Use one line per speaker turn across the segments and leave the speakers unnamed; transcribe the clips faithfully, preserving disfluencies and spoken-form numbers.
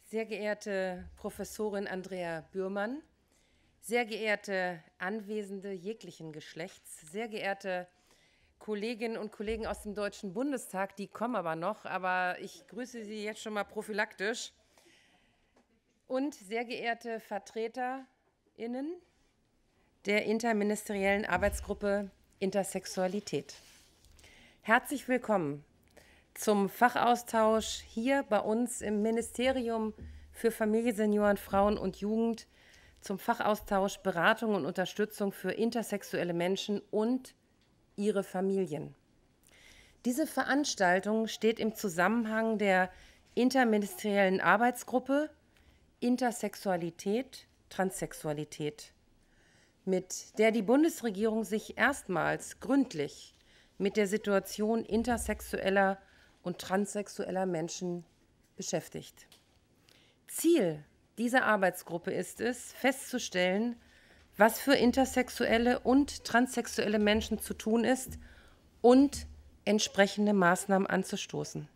Sehr geehrte Professorin Andrea Bührmann, sehr geehrte Anwesende jeglichen Geschlechts, sehr geehrte Kolleginnen und Kollegen aus dem Deutschen Bundestag, die kommen aber noch, aber ich grüße Sie jetzt schon mal prophylaktisch, und sehr geehrte VertreterInnen der interministeriellen Arbeitsgruppe Intersexualität. Herzlich willkommen zum Fachaustausch hier bei uns im Ministerium für Familie, Senioren, Frauen und Jugend, zum Fachaustausch Beratung und Unterstützung für intersexuelle Menschen und ihre Familien. Diese Veranstaltung steht im Zusammenhang der interministeriellen Arbeitsgruppe Intersexualität, Transsexualität, mit der die Bundesregierung sich erstmals gründlich mit der Situation intersexueller und transsexueller Menschen beschäftigt. Ziel dieser Arbeitsgruppe ist es, festzustellen, was für intersexuelle und transsexuelle Menschen zu tun ist und entsprechende Maßnahmen anzustoßen.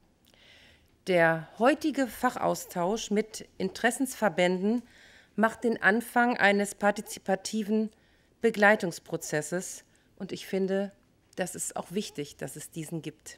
Der heutige Fachaustausch mit Interessensverbänden macht den Anfang eines partizipativen Begleitungsprozesses, und ich finde, das ist auch wichtig, dass es diesen gibt.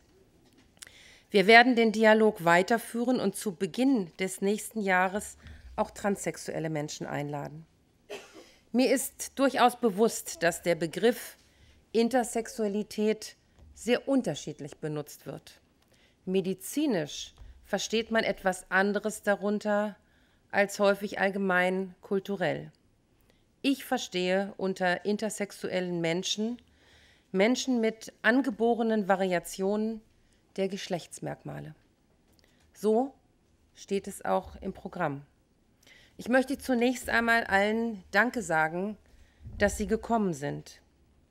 Wir werden den Dialog weiterführen und zu Beginn des nächsten Jahres auch transsexuelle Menschen einladen. Mir ist durchaus bewusst, dass der Begriff Intersexualität sehr unterschiedlich benutzt wird. Medizinisch versteht man etwas anderes darunter als häufig allgemein kulturell. Ich verstehe unter intersexuellen Menschen Menschen mit angeborenen Variationen der Geschlechtsmerkmale. So steht es auch im Programm. Ich möchte zunächst einmal allen Danke sagen, dass Sie gekommen sind.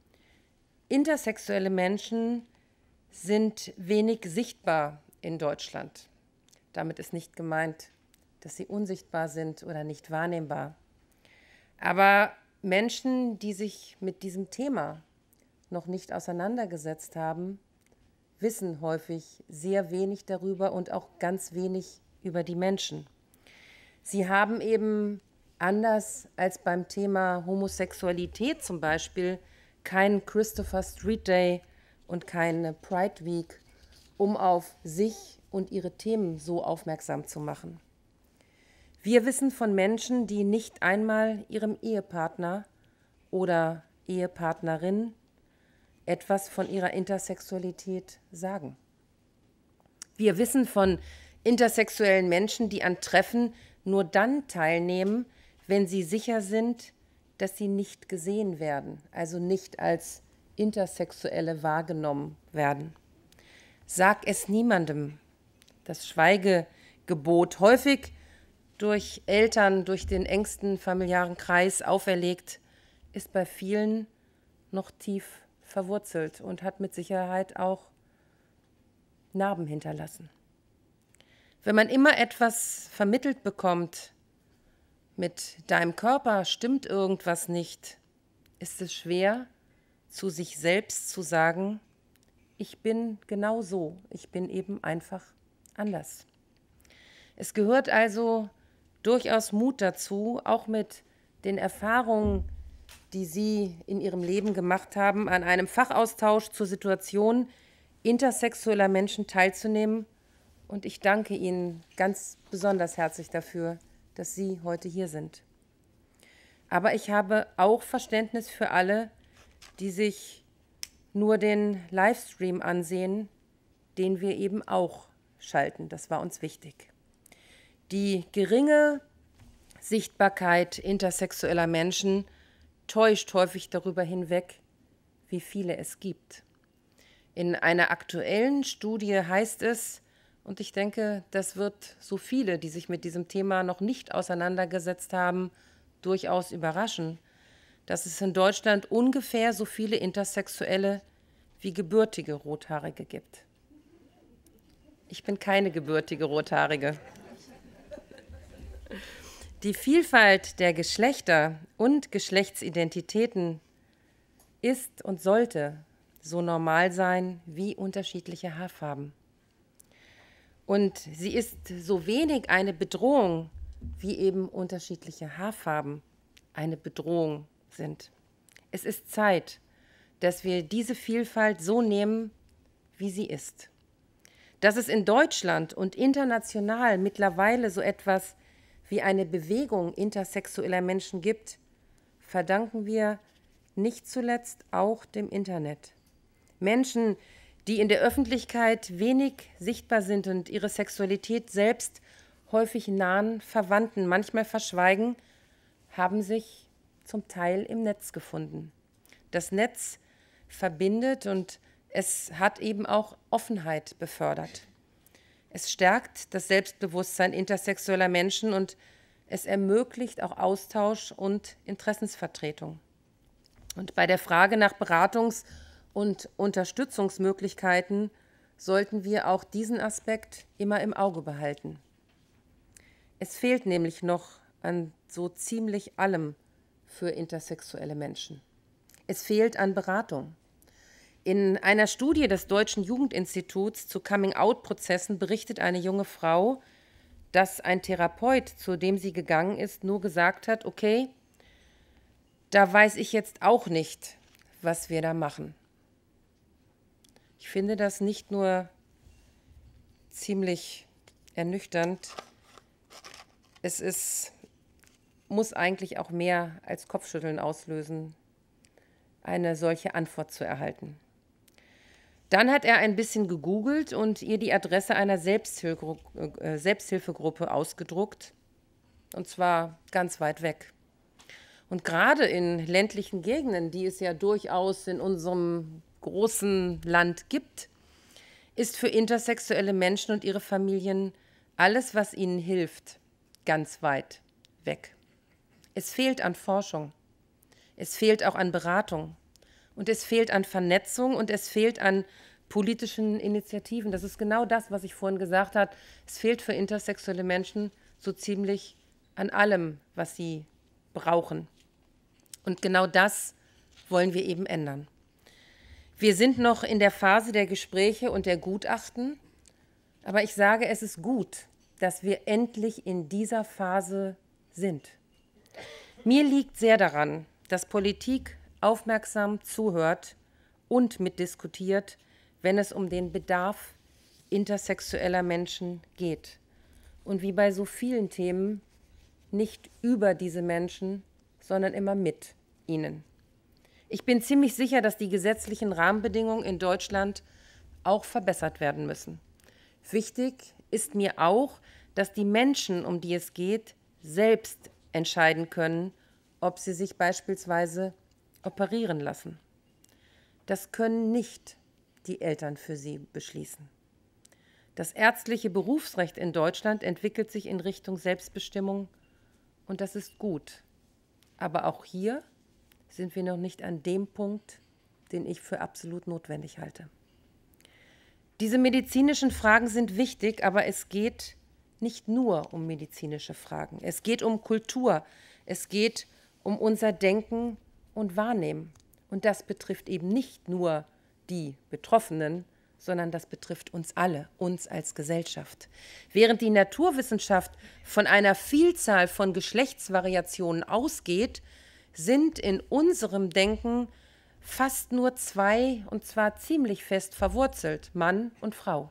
Intersexuelle Menschen sind wenig sichtbar in Deutschland. Damit ist nicht gemeint, dass sie unsichtbar sind oder nicht wahrnehmbar. Aber Menschen, die sich mit diesem Thema noch nicht auseinandergesetzt haben, wissen häufig sehr wenig darüber und auch ganz wenig über die Menschen. Sie haben eben anders als beim Thema Homosexualität zum Beispiel keinen Christopher Street Day und keine Pride Week, um auf sich und ihre Themen so aufmerksam zu machen. Wir wissen von Menschen, die nicht einmal ihrem Ehepartner oder Ehepartnerin etwas von ihrer Intersexualität sagen. Wir wissen von intersexuellen Menschen, die an Treffen nur dann teilnehmen, wenn sie sicher sind, dass sie nicht gesehen werden, also nicht als Intersexuelle wahrgenommen werden. Sag es niemandem. Das Schweigegebot, häufig durch Eltern, durch den engsten familiären Kreis auferlegt, ist bei vielen noch tief verwurzelt und hat mit Sicherheit auch Narben hinterlassen. Wenn man immer etwas vermittelt bekommt, mit deinem Körper stimmt irgendwas nicht, ist es schwer, zu sich selbst zu sagen, ich bin genau so, ich bin eben einfach anders. Es gehört also durchaus Mut dazu, auch mit den Erfahrungen, die Sie in Ihrem Leben gemacht haben, an einem Fachaustausch zur Situation intersexueller Menschen teilzunehmen. Und ich danke Ihnen ganz besonders herzlich dafür, dass Sie heute hier sind. Aber ich habe auch Verständnis für alle, die sich nur den Livestream ansehen, den wir eben auch schalten. Das war uns wichtig. Die geringe Sichtbarkeit intersexueller Menschen täuscht häufig darüber hinweg, wie viele es gibt. In einer aktuellen Studie heißt es, und ich denke, das wird so viele, die sich mit diesem Thema noch nicht auseinandergesetzt haben, durchaus überraschen, dass es in Deutschland ungefähr so viele Intersexuelle wie gebürtige Rothaarige gibt. Ich bin keine gebürtige Rothaarige. Die Vielfalt der Geschlechter und Geschlechtsidentitäten ist und sollte so normal sein wie unterschiedliche Haarfarben. Und sie ist so wenig eine Bedrohung, wie eben unterschiedliche Haarfarben eine Bedrohung sind. Es ist Zeit, dass wir diese Vielfalt so nehmen, wie sie ist. Dass es in Deutschland und international mittlerweile so etwas wie eine Bewegung intersexueller Menschen gibt, verdanken wir nicht zuletzt auch dem Internet. Menschen, die in der Öffentlichkeit wenig sichtbar sind und ihre Sexualität selbst häufig nahen Verwandten manchmal verschweigen, haben sich zum Teil im Netz gefunden. Das Netz verbindet und es hat eben auch Offenheit befördert. Es stärkt das Selbstbewusstsein intersexueller Menschen und es ermöglicht auch Austausch und Interessensvertretung. Und bei der Frage nach Beratungs- und Unterstützungsmöglichkeiten sollten wir auch diesen Aspekt immer im Auge behalten. Es fehlt nämlich noch an so ziemlich allem für intersexuelle Menschen. Es fehlt an Beratung. In einer Studie des Deutschen Jugendinstituts zu Coming-out-Prozessen berichtet eine junge Frau, dass ein Therapeut, zu dem sie gegangen ist, nur gesagt hat, okay, da weiß ich jetzt auch nicht, was wir da machen. Ich finde das nicht nur ziemlich ernüchternd, es ist, muss eigentlich auch mehr als Kopfschütteln auslösen, eine solche Antwort zu erhalten. Dann hat er ein bisschen gegoogelt und ihr die Adresse einer Selbsthilfe, äh, Selbsthilfegruppe ausgedruckt, und zwar ganz weit weg. Und gerade in ländlichen Gegenden, die es ja durchaus in unserem großen Land gibt, ist für intersexuelle Menschen und ihre Familien alles, was ihnen hilft, ganz weit weg. Es fehlt an Forschung, es fehlt auch an Beratung und es fehlt an Vernetzung und es fehlt an politischen Initiativen. Das ist genau das, was ich vorhin gesagt habe. Es fehlt für intersexuelle Menschen so ziemlich an allem, was sie brauchen. Und genau das wollen wir eben ändern. Wir sind noch in der Phase der Gespräche und der Gutachten, aber ich sage, es ist gut, dass wir endlich in dieser Phase sind. Mir liegt sehr daran, dass Politik aufmerksam zuhört und mitdiskutiert, wenn es um den Bedarf intersexueller Menschen geht. Und wie bei so vielen Themen nicht über diese Menschen, sondern immer mit ihnen. Ich bin ziemlich sicher, dass die gesetzlichen Rahmenbedingungen in Deutschland auch verbessert werden müssen. Wichtig ist mir auch, dass die Menschen, um die es geht, selbst entscheiden können, ob sie sich beispielsweise operieren lassen. Das können nicht die Eltern für sie beschließen. Das ärztliche Berufsrecht in Deutschland entwickelt sich in Richtung Selbstbestimmung und das ist gut. Aber auch hier sind wir noch nicht an dem Punkt, den ich für absolut notwendig halte. Diese medizinischen Fragen sind wichtig, aber es geht nicht nur um medizinische Fragen. Es geht um Kultur, es geht um unser Denken und Wahrnehmen. Und das betrifft eben nicht nur die Betroffenen, sondern das betrifft uns alle, uns als Gesellschaft. Während die Naturwissenschaft von einer Vielzahl von Geschlechtsvariationen ausgeht, sind in unserem Denken fast nur zwei, und zwar ziemlich fest verwurzelt, Mann und Frau.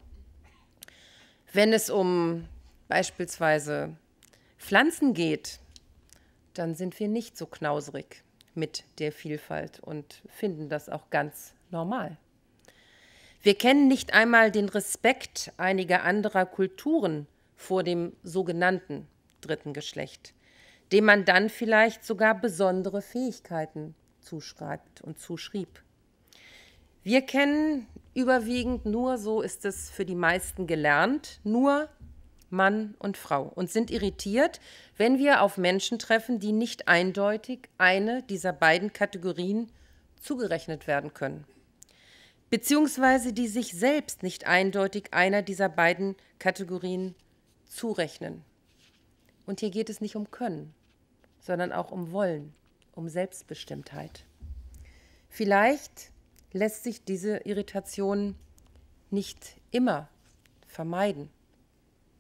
Wenn es um beispielsweise Pflanzen geht, dann sind wir nicht so knauserig mit der Vielfalt und finden das auch ganz normal. Wir kennen nicht einmal den Respekt einiger anderer Kulturen vor dem sogenannten dritten Geschlecht, dem man dann vielleicht sogar besondere Fähigkeiten zuschreibt und zuschrieb. Wir kennen überwiegend nur, so ist es für die meisten gelernt, nur Mann und Frau und sind irritiert, wenn wir auf Menschen treffen, die nicht eindeutig eine dieser beiden Kategorien zugerechnet werden können, beziehungsweise die sich selbst nicht eindeutig einer dieser beiden Kategorien zurechnen. Und hier geht es nicht um Können, sondern auch um Wollen, um Selbstbestimmtheit. Vielleicht lässt sich diese Irritation nicht immer vermeiden,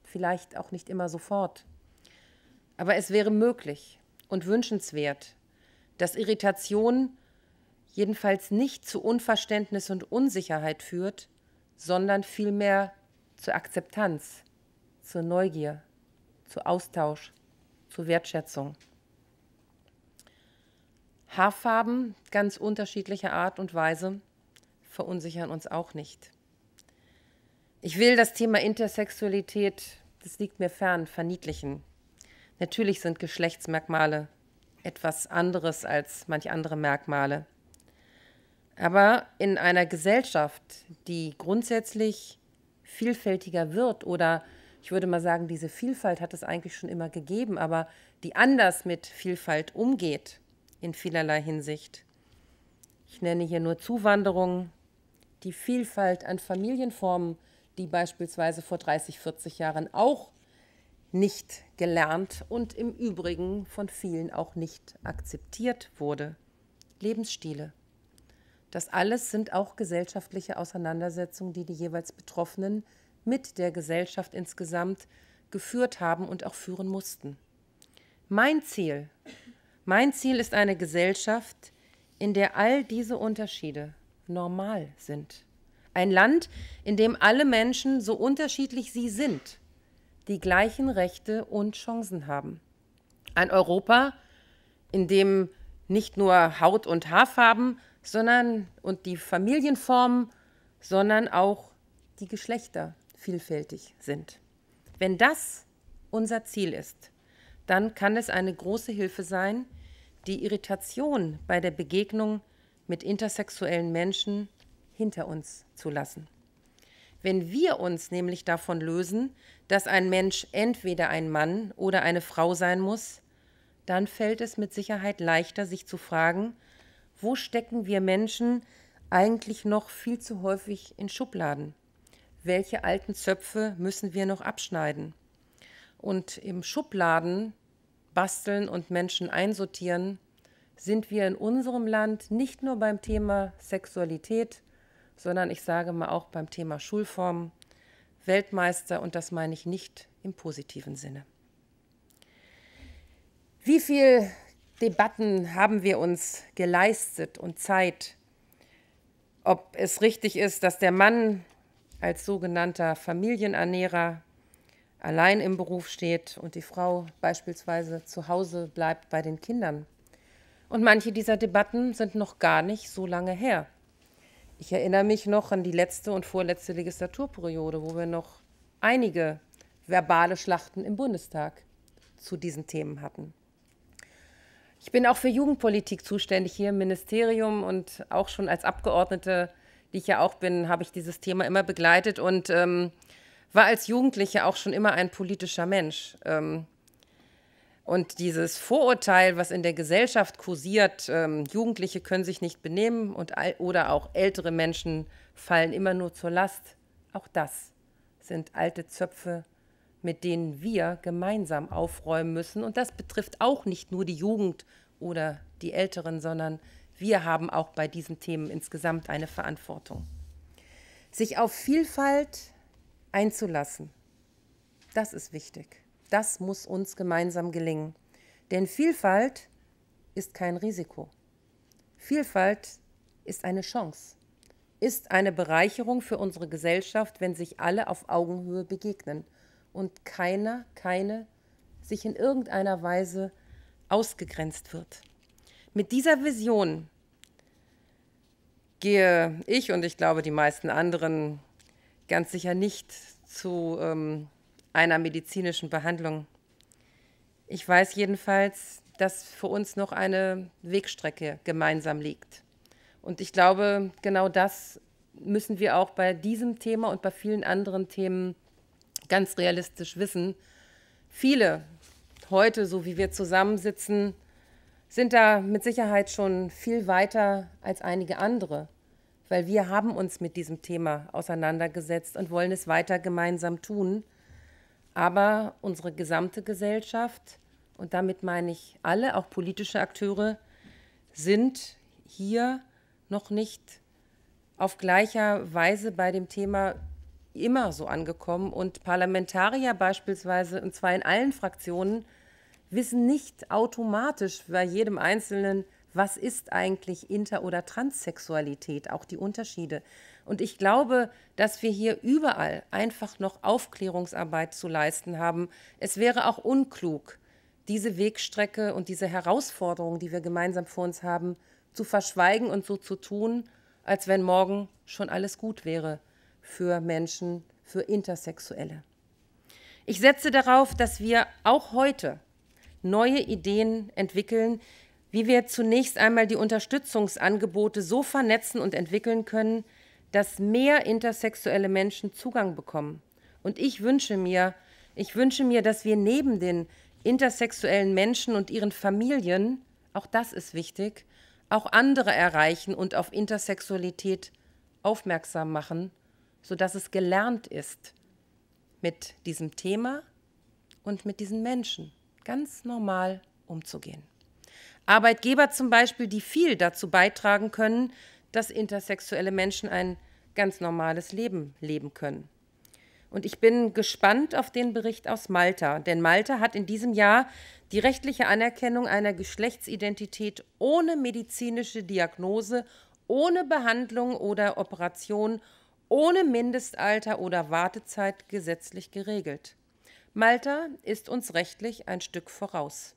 vielleicht auch nicht immer sofort. Aber es wäre möglich und wünschenswert, dass Irritation jedenfalls nicht zu Unverständnis und Unsicherheit führt, sondern vielmehr zur Akzeptanz, zur Neugier, zu Austausch, zu Wertschätzung. Haarfarben ganz unterschiedlicher Art und Weise verunsichern uns auch nicht. Ich will das Thema Intersexualität, das liegt mir fern, verniedlichen. Natürlich sind Geschlechtsmerkmale etwas anderes als manch andere Merkmale. Aber in einer Gesellschaft, die grundsätzlich vielfältiger wird, oder ich würde mal sagen, diese Vielfalt hat es eigentlich schon immer gegeben, aber die anders mit Vielfalt umgeht in vielerlei Hinsicht. Ich nenne hier nur Zuwanderung, die Vielfalt an Familienformen, die beispielsweise vor dreißig, vierzig Jahren auch nicht gelernt und im Übrigen von vielen auch nicht akzeptiert wurde. Lebensstile. Das alles sind auch gesellschaftliche Auseinandersetzungen, die die jeweils Betroffenen mit der Gesellschaft insgesamt geführt haben und auch führen mussten. Mein Ziel, mein Ziel ist eine Gesellschaft, in der all diese Unterschiede normal sind. Ein Land, in dem alle Menschen, so unterschiedlich sie sind, die gleichen Rechte und Chancen haben. Ein Europa, in dem nicht nur Haut- und Haarfarben, sondern und die Familienformen, sondern auch die Geschlechter vielfältig sind. Wenn das unser Ziel ist, dann kann es eine große Hilfe sein, die Irritation bei der Begegnung mit intersexuellen Menschen hinter uns zu lassen. Wenn wir uns nämlich davon lösen, dass ein Mensch entweder ein Mann oder eine Frau sein muss, dann fällt es mit Sicherheit leichter, sich zu fragen, wo stecken wir Menschen eigentlich noch viel zu häufig in Schubladen? Welche alten Zöpfe müssen wir noch abschneiden? Und im Schubladen basteln und Menschen einsortieren, sind wir in unserem Land nicht nur beim Thema Sexualität, sondern ich sage mal auch beim Thema Schulform Weltmeister, und das meine ich nicht im positiven Sinne. Wie viel Debatten haben wir uns geleistet und Zeit, ob es richtig ist, dass der Mann als sogenannter Familienernährer allein im Beruf steht und die Frau beispielsweise zu Hause bleibt bei den Kindern. Und manche dieser Debatten sind noch gar nicht so lange her. Ich erinnere mich noch an die letzte und vorletzte Legislaturperiode, wo wir noch einige verbale Schlachten im Bundestag zu diesen Themen hatten. Ich bin auch für Jugendpolitik zuständig hier im Ministerium und auch schon als Abgeordnete, die ich ja auch bin, habe ich dieses Thema immer begleitet und ähm, war als Jugendliche auch schon immer ein politischer Mensch. Ähm, und dieses Vorurteil, was in der Gesellschaft kursiert, ähm, Jugendliche können sich nicht benehmen und, oder auch ältere Menschen fallen immer nur zur Last, auch das sind alte Zöpfe, mit denen wir gemeinsam aufräumen müssen. Und das betrifft auch nicht nur die Jugend oder die Älteren, sondern wir haben auch bei diesen Themen insgesamt eine Verantwortung. Sich auf Vielfalt einzulassen, das ist wichtig. Das muss uns gemeinsam gelingen. Denn Vielfalt ist kein Risiko. Vielfalt ist eine Chance, ist eine Bereicherung für unsere Gesellschaft, wenn sich alle auf Augenhöhe begegnen und keiner, keine sich in irgendeiner Weise ausgegrenzt wird. Mit dieser Vision gehe ich und ich glaube die meisten anderen ganz sicher nicht zu ähm, einer medizinischen Behandlung. Ich weiß jedenfalls, dass für uns noch eine Wegstrecke gemeinsam liegt. Und ich glaube, genau das müssen wir auch bei diesem Thema und bei vielen anderen Themen ganz realistisch wissen. Viele heute, so wie wir zusammensitzen, sind da mit Sicherheit schon viel weiter als einige andere, weil wir haben uns mit diesem Thema auseinandergesetzt und wollen es weiter gemeinsam tun. Aber unsere gesamte Gesellschaft, und damit meine ich alle, auch politische Akteure, sind hier noch nicht auf gleicher Weise bei dem Thema immer so angekommen. Und Parlamentarier beispielsweise, und zwar in allen Fraktionen, wissen nicht automatisch bei jedem Einzelnen, was ist eigentlich Inter- oder Transsexualität, auch die Unterschiede. Und ich glaube, dass wir hier überall einfach noch Aufklärungsarbeit zu leisten haben. Es wäre auch unklug, diese Wegstrecke und diese Herausforderung, die wir gemeinsam vor uns haben, zu verschweigen und so zu tun, als wenn morgen schon alles gut wäre für Menschen, für Intersexuelle. Ich setze darauf, dass wir auch heute neue Ideen entwickeln, wie wir zunächst einmal die Unterstützungsangebote so vernetzen und entwickeln können, dass mehr intersexuelle Menschen Zugang bekommen. Und ich wünsche mir, ich wünsche mir, dass wir neben den intersexuellen Menschen und ihren Familien, auch das ist wichtig, auch andere erreichen und auf Intersexualität aufmerksam machen, sodass es gelernt ist, mit diesem Thema und mit diesen Menschen ganz normal umzugehen. Arbeitgeber zum Beispiel, die viel dazu beitragen können, dass intersexuelle Menschen ein ganz normales Leben leben können. Und ich bin gespannt auf den Bericht aus Malta, denn Malta hat in diesem Jahr die rechtliche Anerkennung einer Geschlechtsidentität ohne medizinische Diagnose, ohne Behandlung oder Operation, ohne Mindestalter oder Wartezeit gesetzlich geregelt. Malta ist uns rechtlich ein Stück voraus.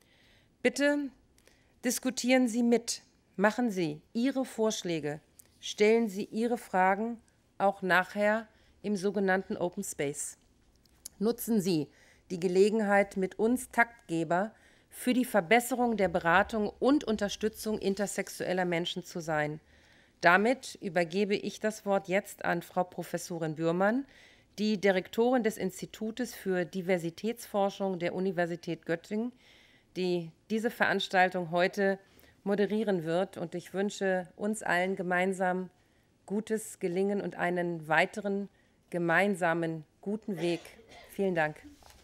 Bitte diskutieren Sie mit, machen Sie Ihre Vorschläge, stellen Sie Ihre Fragen auch nachher im sogenannten Open Space. Nutzen Sie die Gelegenheit, mit uns Taktgeber für die Verbesserung der Beratung und Unterstützung intersexueller Menschen zu sein. Damit übergebe ich das Wort jetzt an Frau Professorin Bührmann, die Direktorin des Institutes für Diversitätsforschung der Universität Göttingen, die diese Veranstaltung heute moderieren wird. Und ich wünsche uns allen gemeinsam gutes Gelingen und einen weiteren gemeinsamen guten Weg. Vielen Dank.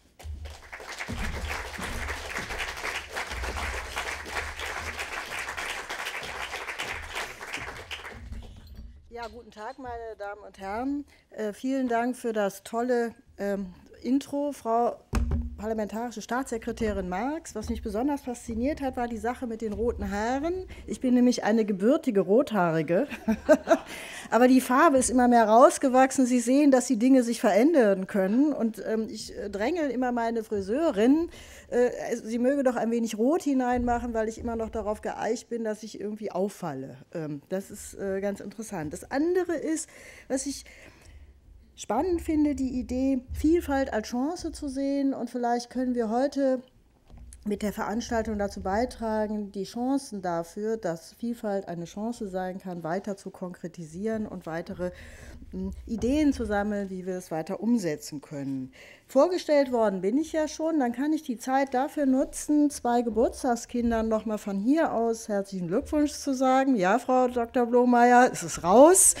Ja, guten Tag, meine Damen und Herren. Äh, vielen Dank für das tolle ähm, Intro, Frau Parlamentarische Staatssekretärin Marx. Was mich besonders fasziniert hat, war die Sache mit den roten Haaren. Ich bin nämlich eine gebürtige Rothaarige, aber die Farbe ist immer mehr rausgewachsen. Sie sehen, dass die Dinge sich verändern können. Und ähm, ich äh, drängel immer meine Friseurin, äh, sie möge doch ein wenig Rot hineinmachen, weil ich immer noch darauf geeicht bin, dass ich irgendwie auffalle. Ähm, das ist äh, ganz interessant. Das andere ist, was ich spannend finde, die Idee, Vielfalt als Chance zu sehen, und vielleicht können wir heute mit der Veranstaltung dazu beitragen, die Chancen dafür, dass Vielfalt eine Chance sein kann, weiter zu konkretisieren und weitere m, Ideen zu sammeln, wie wir es weiter umsetzen können. Vorgestellt worden bin ich ja schon, dann kann ich die Zeit dafür nutzen, zwei Geburtstagskindern nochmal von hier aus herzlichen Glückwunsch zu sagen. Ja, Frau Doktor Blomeyer, es ist raus.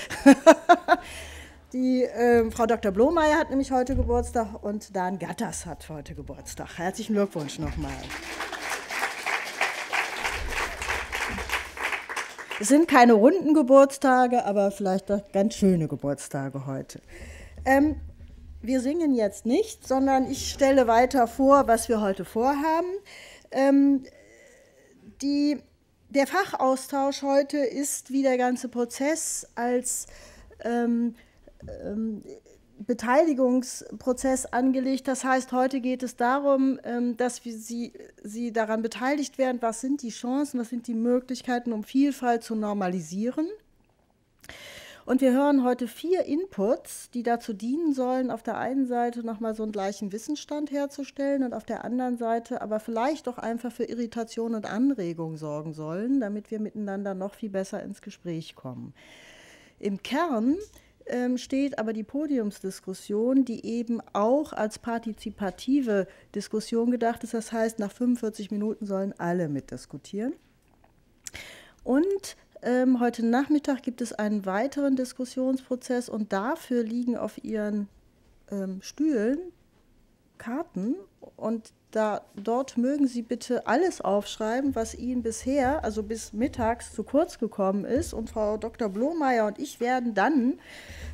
Die äh, Frau Doktor Blomeyer hat nämlich heute Geburtstag und Dan Gatters hat heute Geburtstag. Herzlichen Glückwunsch nochmal. Es sind keine runden Geburtstage, aber vielleicht doch ganz schöne Geburtstage heute. Ähm, wir singen jetzt nicht, sondern ich stelle weiter vor, was wir heute vorhaben. Ähm, die, der Fachaustausch heute ist, wie der ganze Prozess, als ähm, Beteiligungsprozess angelegt. Das heißt, heute geht es darum, dass wir Sie, Sie daran beteiligt werden, was sind die Chancen, was sind die Möglichkeiten, um Vielfalt zu normalisieren. Und wir hören heute vier Inputs, die dazu dienen sollen, auf der einen Seite nochmal so einen gleichen Wissensstand herzustellen und auf der anderen Seite aber vielleicht auch einfach für Irritation und Anregung sorgen sollen, damit wir miteinander noch viel besser ins Gespräch kommen. Im Kern steht aber die Podiumsdiskussion, die eben auch als partizipative Diskussion gedacht ist. Das heißt, nach fünfundvierzig Minuten sollen alle mitdiskutieren. Und ähm, heute Nachmittag gibt es einen weiteren Diskussionsprozess und dafür liegen auf Ihren ähm, Stühlen Karten und da, dort mögen Sie bitte alles aufschreiben, was Ihnen bisher, also bis mittags, zu kurz gekommen ist. Und Frau Doktor Blomeyer und ich werden dann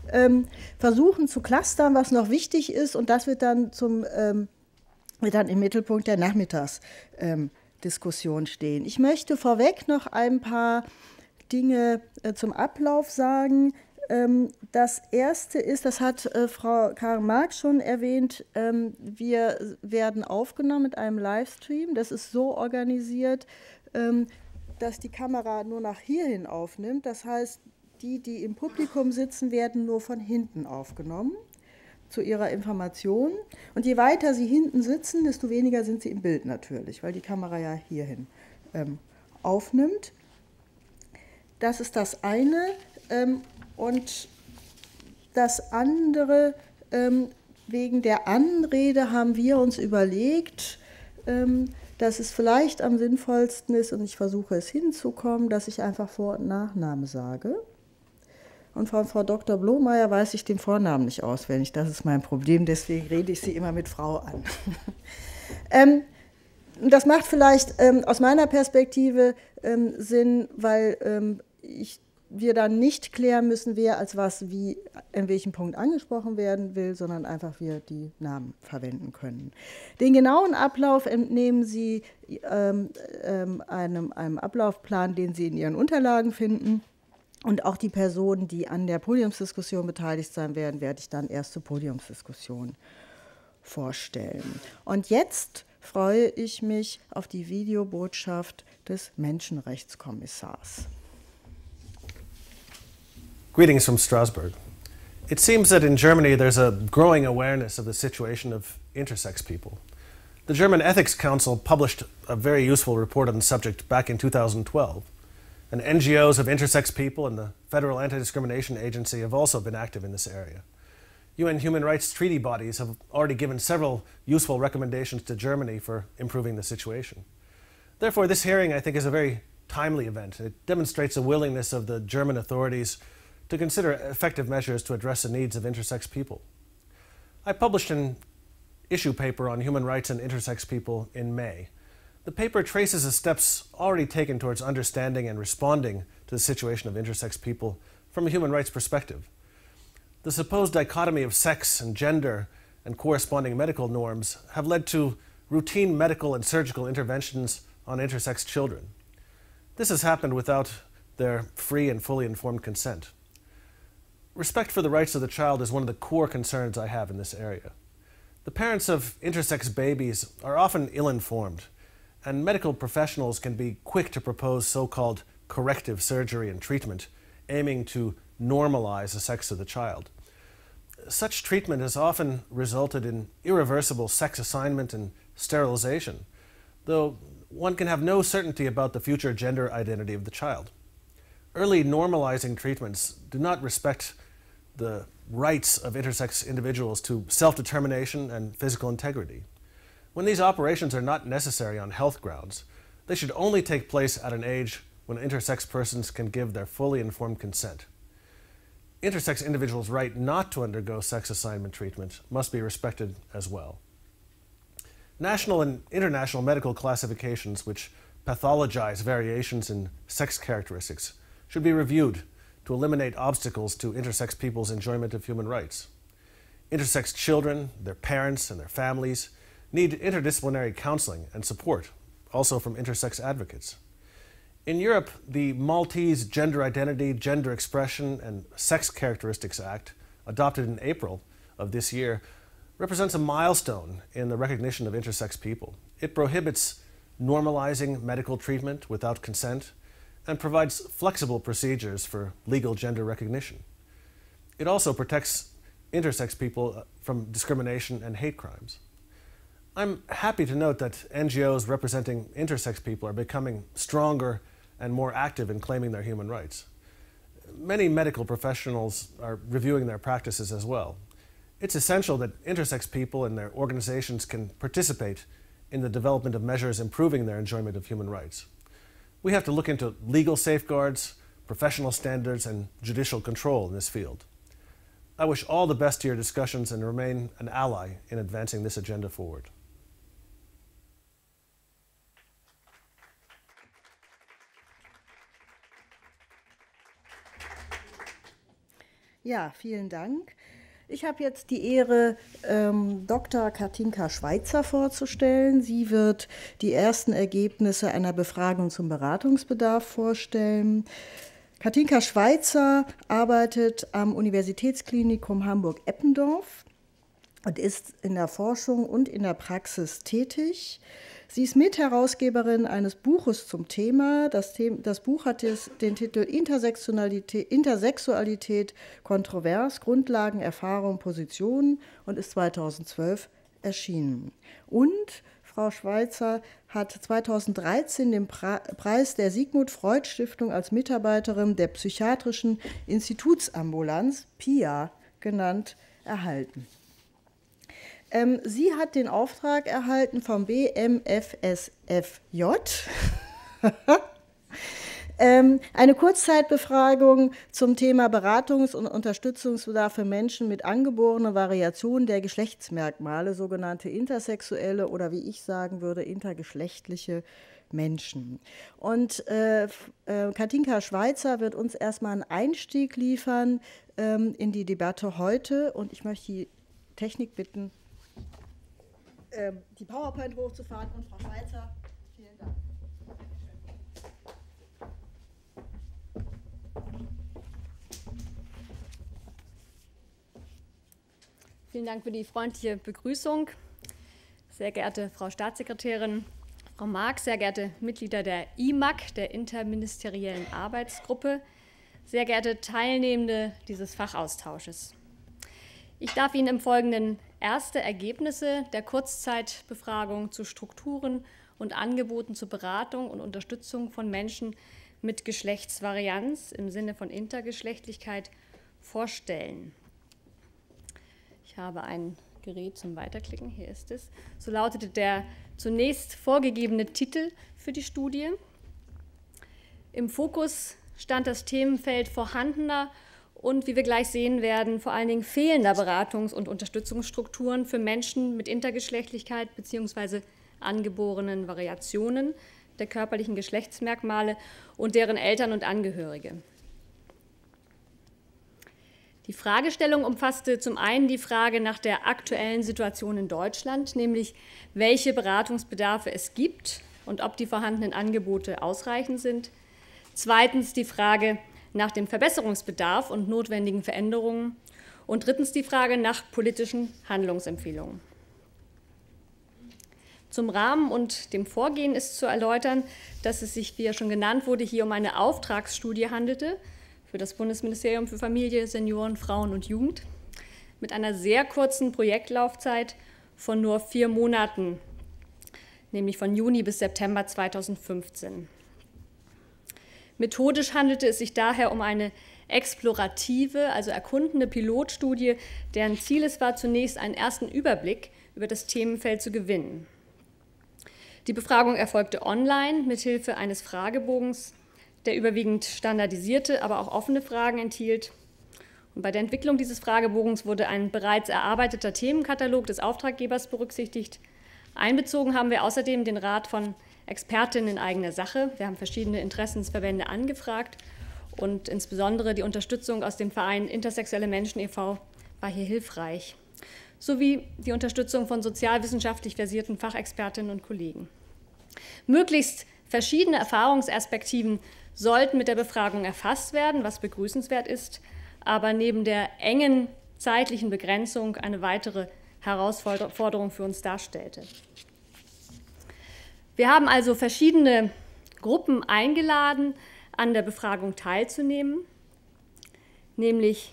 ähm, versuchen zu clustern, was noch wichtig ist, und das wird dann, zum, ähm, wird dann im Mittelpunkt der Nachmittagsdiskussion ähm, stehen. Ich möchte vorweg noch ein paar Dinge äh, zum Ablauf sagen. Ähm, das erste ist, das hat äh, Frau Karin Marx schon erwähnt, ähm, wir werden aufgenommen mit einem Livestream. Das ist so organisiert, ähm, dass die Kamera nur nach hierhin aufnimmt. Das heißt, die, die im Publikum sitzen, werden nur von hinten aufgenommen zu ihrer Information. Und je weiter sie hinten sitzen, desto weniger sind sie im Bild natürlich, weil die Kamera ja hierhin ähm, aufnimmt. Das ist das eine. Ähm, und das andere, ähm, wegen der Anrede haben wir uns überlegt, ähm, dass es vielleicht am sinnvollsten ist, und ich versuche es hinzukommen, dass ich einfach Vor- und Nachname sage. Und von Frau Doktor Blomeyer weiß ich den Vornamen nicht auswendig. Das ist mein Problem, deswegen rede ich sie immer mit Frau an. ähm, das macht vielleicht ähm, aus meiner Perspektive ähm, Sinn, weil ähm, ich, wir dann nicht klären müssen, wer als was wie in welchem Punkt angesprochen werden will, sondern einfach wir die Namen verwenden können. Den genauen Ablauf entnehmen Sie ähm, ähm, einem, einem Ablaufplan, den Sie in Ihren Unterlagen finden. Und auch die Personen, die an der Podiumsdiskussion beteiligt sein werden, werde ich dann erst zur Podiumsdiskussion vorstellen. Und jetzt freue ich mich auf die Videobotschaft des Menschenrechtskommissars.
Greetings from Strasbourg. It seems that in Germany there's a growing awareness of the situation of intersex people. The German Ethics Council published a very useful report on the subject back in two thousand twelve. And N G Os of intersex people and the Federal Anti-Discrimination Agency have also been active in this area. U N human rights treaty bodies have already given several useful recommendations to Germany for improving the situation. Therefore, this hearing, I think, is a very timely event. It demonstrates a willingness of the German authorities to consider effective measures to address the needs of intersex people. I published an issue paper on human rights and intersex people in May. The paper traces the steps already taken towards understanding and responding to the situation of intersex people from a human rights perspective. The supposed dichotomy of sex and gender and corresponding medical norms have led to routine medical and surgical interventions on intersex children. This has happened without their free and fully informed consent. Respect for the rights of the child is one of the core concerns I have in this area. The parents of intersex babies are often ill-informed, and medical professionals can be quick to propose so-called corrective surgery and treatment, aiming to normalize the sex of the child. Such treatment has often resulted in irreversible sex assignment and sterilization, though one can have no certainty about the future gender identity of the child. Early normalizing treatments do not respect the rights of intersex individuals to self-determination and physical integrity. When these operations are not necessary on health grounds, they should only take place at an age when intersex persons can give their fully informed consent. Intersex individuals' right not to undergo sex assignment treatment must be respected as well. National and international medical classifications which pathologize variations in sex characteristics should be reviewed to eliminate obstacles to intersex people's enjoyment of human rights. Intersex children, their parents, and their families need interdisciplinary counseling and support, also from intersex advocates. In Europe, the Maltese Gender Identity, Gender Expression, and Sex Characteristics Act, adopted in April of this year, represents a milestone in the recognition of intersex people. It prohibits normalizing medical treatment without consent and provides flexible procedures for legal gender recognition. It also protects intersex people from discrimination and hate crimes. I'm happy to note that N G Os representing intersex people are becoming stronger and more active in claiming their human rights. Many medical professionals are reviewing their practices as well. It's essential that intersex people and their organizations can participate in the development of measures improving their enjoyment of human rights. We have to look into legal safeguards, professional standards, and judicial control in this field. I wish all the best to your discussions and remain an ally in advancing this agenda forward.
Ja, vielen Dank. Ich habe jetzt die Ehre, ähm, Doktor Katinka Schweizer vorzustellen. Sie wird die ersten Ergebnisse einer Befragung zum Beratungsbedarf vorstellen. Katinka Schweizer arbeitet am Universitätsklinikum Hamburg-Eppendorf und ist in der Forschung und in der Praxis tätig. Sie ist Mitherausgeberin eines Buches zum Thema. Das, Thema, das Buch hat den Titel Intersexualität, Intersexualität kontrovers, Grundlagen, Erfahrung, Positionen und ist zweitausendzwölf erschienen. Und Frau Schweizer hat zweitausenddreizehn den Preis der Sigmund Freud Stiftung als Mitarbeiterin der Psychiatrischen Institutsambulanz, P I A genannt, erhalten. Ähm, sie hat den Auftrag erhalten vom B M F S F J, ähm, eine Kurzzeitbefragung zum Thema Beratungs- und Unterstützungsbedarf für Menschen mit angeborenen Variationen der Geschlechtsmerkmale, sogenannte intersexuelle oder wie ich sagen würde, intergeschlechtliche Menschen. Und äh, äh, Katinka Schweizer wird uns erstmal einen Einstieg liefern ähm, in die Debatte heute und ich möchte die Technik bitten, die PowerPoint hochzufahren und Frau Schweizer, vielen Dank.
Vielen Dank für die freundliche Begrüßung. Sehr geehrte Frau Staatssekretärin, Frau Marx, sehr geehrte Mitglieder der I M A G, der Interministeriellen Arbeitsgruppe, sehr geehrte Teilnehmende dieses Fachaustausches. Ich darf Ihnen im Folgenden erste Ergebnisse der Kurzzeitbefragung zu Strukturen und Angeboten zur Beratung und Unterstützung von Menschen mit Geschlechtsvarianz im Sinne von Intergeschlechtlichkeit vorstellen. Ich habe ein Gerät zum Weiterklicken, hier ist es. So lautete der zunächst vorgegebene Titel für die Studie. Im Fokus stand das Themenfeld vorhandener und, wie wir gleich sehen werden, vor allen Dingen fehlender Beratungs- und Unterstützungsstrukturen für Menschen mit Intergeschlechtlichkeit bzw. angeborenen Variationen der körperlichen Geschlechtsmerkmale und deren Eltern und Angehörige. Die Fragestellung umfasste zum einen die Frage nach der aktuellen Situation in Deutschland, nämlich welche Beratungsbedarfe es gibt und ob die vorhandenen Angebote ausreichend sind. Zweitens die Frage nach dem Verbesserungsbedarf und notwendigen Veränderungen und drittens die Frage nach politischen Handlungsempfehlungen. Zum Rahmen und dem Vorgehen ist zu erläutern, dass es sich, wie ja schon genannt wurde, hier um eine Auftragsstudie handelte für das Bundesministerium für Familie, Senioren, Frauen und Jugend mit einer sehr kurzen Projektlaufzeit von nur vier Monaten, nämlich von Juni bis September zweitausendfünfzehn. Methodisch handelte es sich daher um eine explorative, also erkundende Pilotstudie, deren Ziel es war, zunächst einen ersten Überblick über das Themenfeld zu gewinnen. Die Befragung erfolgte online mithilfe eines Fragebogens, der überwiegend standardisierte, aber auch offene Fragen enthielt. Und bei der Entwicklung dieses Fragebogens wurde ein bereits erarbeiteter Themenkatalog des Auftraggebers berücksichtigt. Einbezogen haben wir außerdem den Rat von Expertinnen in eigener Sache. Wir haben verschiedene Interessensverbände angefragt und insbesondere die Unterstützung aus dem Verein Intersexuelle Menschen e V war hier hilfreich, sowie die Unterstützung von sozialwissenschaftlich versierten Fachexpertinnen und Kollegen. Möglichst verschiedene Erfahrungsperspektiven sollten mit der Befragung erfasst werden, was begrüßenswert ist, aber neben der engen zeitlichen Begrenzung eine weitere Herausforderung für uns darstellte. Wir haben also verschiedene Gruppen eingeladen, an der Befragung teilzunehmen, nämlich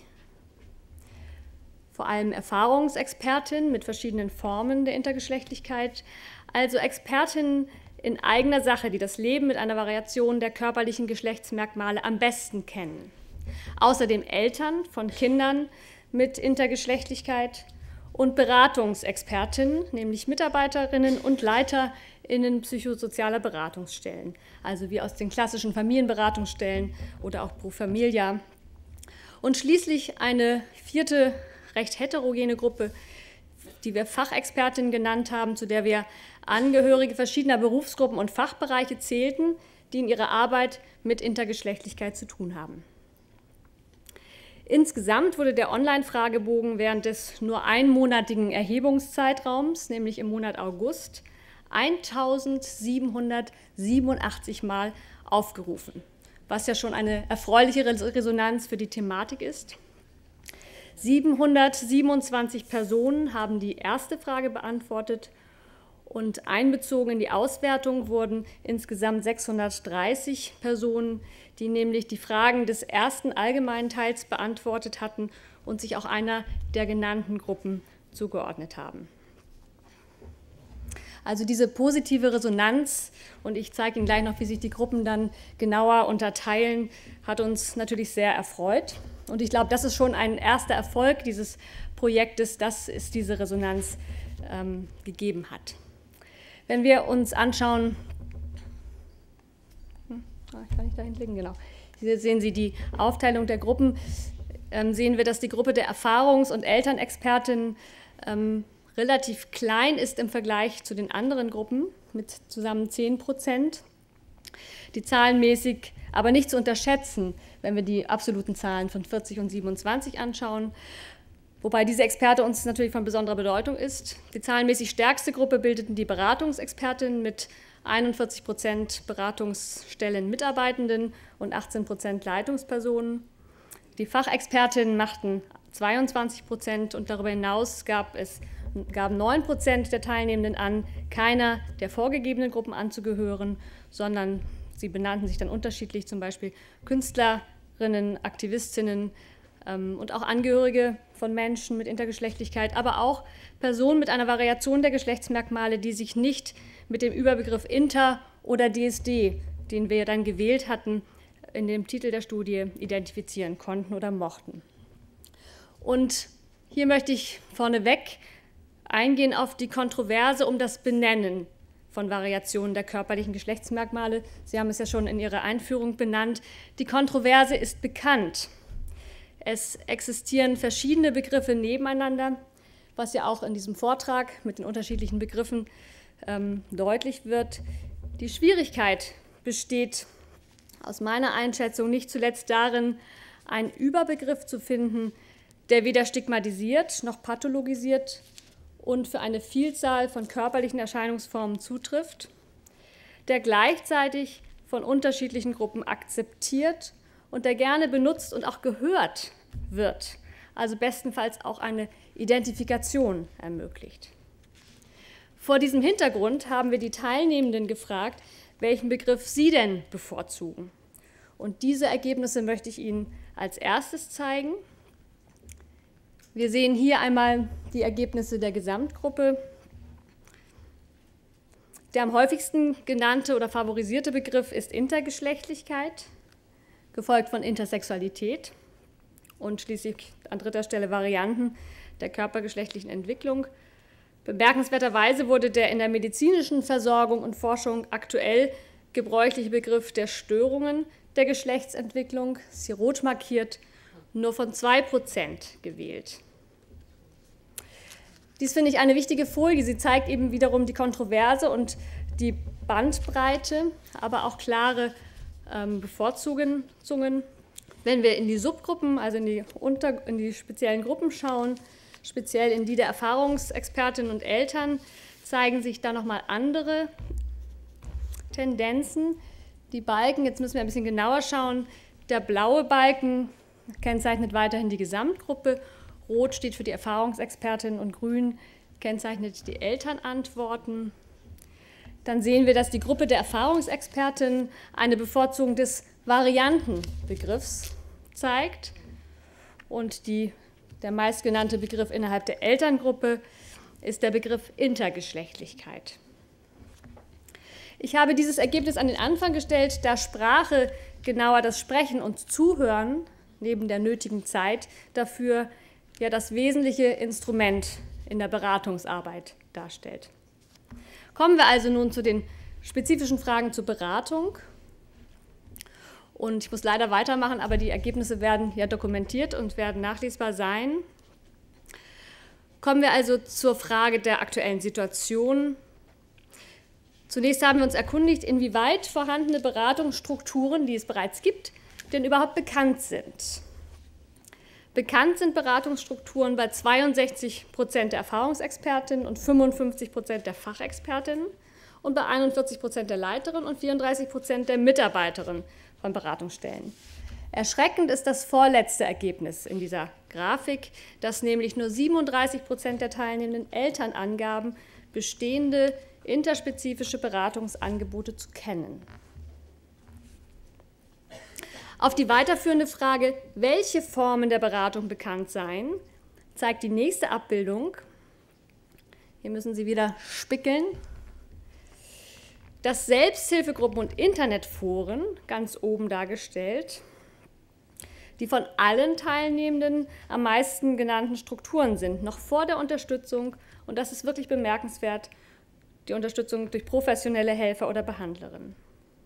vor allem Erfahrungsexpertinnen mit verschiedenen Formen der Intergeschlechtlichkeit, also Expertinnen in eigener Sache, die das Leben mit einer Variation der körperlichen Geschlechtsmerkmale am besten kennen. Außerdem Eltern von Kindern mit Intergeschlechtlichkeit und Beratungsexpertinnen, nämlich Mitarbeiterinnen und LeiterInnen psychosozialer Beratungsstellen, also wie aus den klassischen Familienberatungsstellen oder auch Pro Familia. Und schließlich eine vierte, recht heterogene Gruppe, die wir Fachexpertinnen genannt haben, zu der wir Angehörige verschiedener Berufsgruppen und Fachbereiche zählten, die in ihrer Arbeit mit Intergeschlechtlichkeit zu tun haben. Insgesamt wurde der Online-Fragebogen während des nur einmonatigen Erhebungszeitraums, nämlich im Monat August, eintausendsiebenhundertsiebenundachtzig Mal aufgerufen, was ja schon eine erfreuliche Resonanz für die Thematik ist. siebenhundertsiebenundzwanzig Personen haben die erste Frage beantwortet und einbezogen in die Auswertung wurden insgesamt sechshundertdreißig Personen, die nämlich die Fragen des ersten allgemeinen Teils beantwortet hatten und sich auch einer der genannten Gruppen zugeordnet haben. Also diese positive Resonanz, und ich zeige Ihnen gleich noch, wie sich die Gruppen dann genauer unterteilen, hat uns natürlich sehr erfreut. Und ich glaube, das ist schon ein erster Erfolg dieses Projektes, dass es diese Resonanz ähm, gegeben hat. Wenn wir uns anschauen, hm, kann ich da hinklicken? Genau. Hier sehen Sie die Aufteilung der Gruppen. Ähm, sehen wir, dass die Gruppe der Erfahrungs- und Elternexpertinnen ähm, relativ klein ist im Vergleich zu den anderen Gruppen mit zusammen zehn Prozent. Die zahlenmäßig aber nicht zu unterschätzen, wenn wir die absoluten Zahlen von vierzig und siebenundzwanzig anschauen, wobei diese Experte uns natürlich von besonderer Bedeutung ist. Die zahlenmäßig stärkste Gruppe bildeten die Beratungsexpertinnen mit einundvierzig Prozent Beratungsstellen Mitarbeitenden und achtzehn Prozent Leitungspersonen. Die Fachexpertinnen machten zweiundzwanzig Prozent und darüber hinaus gab es gaben neun Prozent der Teilnehmenden an, keiner der vorgegebenen Gruppen anzugehören, sondern sie benannten sich dann unterschiedlich, zum Beispiel Künstlerinnen, Aktivistinnen ähm, und auch Angehörige von Menschen mit Intergeschlechtlichkeit, aber auch Personen mit einer Variation der Geschlechtsmerkmale, die sich nicht mit dem Überbegriff Inter oder D S D, den wir dann gewählt hatten, in dem Titel der Studie identifizieren konnten oder mochten. Und hier möchte ich vorneweg eingehen auf die Kontroverse um das Benennen von Variationen der körperlichen Geschlechtsmerkmale. Sie haben es ja schon in Ihrer Einführung benannt. Die Kontroverse ist bekannt. Es existieren verschiedene Begriffe nebeneinander, was ja auch in diesem Vortrag mit den unterschiedlichen Begriffen ähm, deutlich wird. Die Schwierigkeit besteht aus meiner Einschätzung nicht zuletzt darin, einen Überbegriff zu finden, der weder stigmatisiert noch pathologisiert und für eine Vielzahl von körperlichen Erscheinungsformen zutrifft, der gleichzeitig von unterschiedlichen Gruppen akzeptiert und der gerne benutzt und auch gehört wird, also bestenfalls auch eine Identifikation ermöglicht. Vor diesem Hintergrund haben wir die Teilnehmenden gefragt, welchen Begriff sie denn bevorzugen. Und diese Ergebnisse möchte ich Ihnen als erstes zeigen. Wir sehen hier einmal die Ergebnisse der Gesamtgruppe. Der am häufigsten genannte oder favorisierte Begriff ist Intergeschlechtlichkeit, gefolgt von Intersexualität und schließlich an dritter Stelle Varianten der körpergeschlechtlichen Entwicklung. Bemerkenswerterweise wurde der in der medizinischen Versorgung und Forschung aktuell gebräuchliche Begriff der Störungen der Geschlechtsentwicklung, ist hier rot markiert, nur von zwei Prozent gewählt. Dies finde ich eine wichtige Folie. Sie zeigt eben wiederum die Kontroverse und die Bandbreite, aber auch klare ähm, Bevorzugungen. Wenn wir in die Subgruppen, also in die, unter, in die speziellen Gruppen schauen, speziell in die der Erfahrungsexpertinnen und Eltern, zeigen sich da nochmal andere Tendenzen. Die Balken, jetzt müssen wir ein bisschen genauer schauen, der blaue Balken kennzeichnet weiterhin die Gesamtgruppe, rot steht für die Erfahrungsexpertinnen und grün kennzeichnet die Elternantworten. Dann sehen wir, dass die Gruppe der Erfahrungsexpertinnen eine Bevorzugung des Variantenbegriffs zeigt und die, der meistgenannte Begriff innerhalb der Elterngruppe ist der Begriff Intergeschlechtlichkeit. Ich habe dieses Ergebnis an den Anfang gestellt, da Sprache, genauer das Sprechen und Zuhören, neben der nötigen Zeit dafür ja das wesentliche Instrument in der Beratungsarbeit darstellt. Kommen wir also nun zu den spezifischen Fragen zur Beratung. Und ich muss leider weitermachen, aber die Ergebnisse werden ja dokumentiert und werden nachlesbar sein. Kommen wir also zur Frage der aktuellen Situation. Zunächst haben wir uns erkundigt, inwieweit vorhandene Beratungsstrukturen, die es bereits gibt, denn überhaupt bekannt sind. Bekannt sind Beratungsstrukturen bei zweiundsechzig Prozent der Erfahrungsexpertinnen und fünfundfünfzig Prozent der Fachexpertinnen und bei einundvierzig Prozent der Leiterinnen und vierunddreißig Prozent der Mitarbeiterinnen von Beratungsstellen. Erschreckend ist das vorletzte Ergebnis in dieser Grafik, dass nämlich nur siebenunddreißig Prozent der teilnehmenden Eltern angaben, bestehende interspezifische Beratungsangebote zu kennen. Auf die weiterführende Frage, welche Formen der Beratung bekannt seien, zeigt die nächste Abbildung. Hier müssen Sie wieder spickeln. Dass Selbsthilfegruppen und Internetforen, ganz oben dargestellt, die von allen Teilnehmenden am meisten genannten Strukturen sind, noch vor der Unterstützung, und das ist wirklich bemerkenswert, die Unterstützung durch professionelle Helfer oder Behandlerinnen.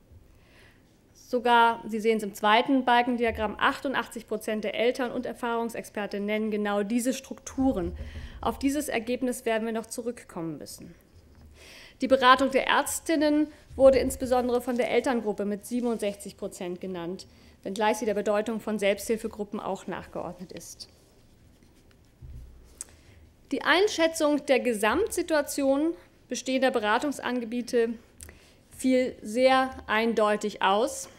Sogar, Sie sehen es im zweiten Balkendiagramm, achtundachtzig Prozent der Eltern und Erfahrungsexperten nennen genau diese Strukturen. Auf dieses Ergebnis werden wir noch zurückkommen müssen. Die Beratung der Ärztinnen wurde insbesondere von der Elterngruppe mit siebenundsechzig Prozent genannt, wenngleich sie der Bedeutung von Selbsthilfegruppen auch nachgeordnet ist. Die Einschätzung der Gesamtsituation bestehender Beratungsangebote fiel sehr eindeutig aus.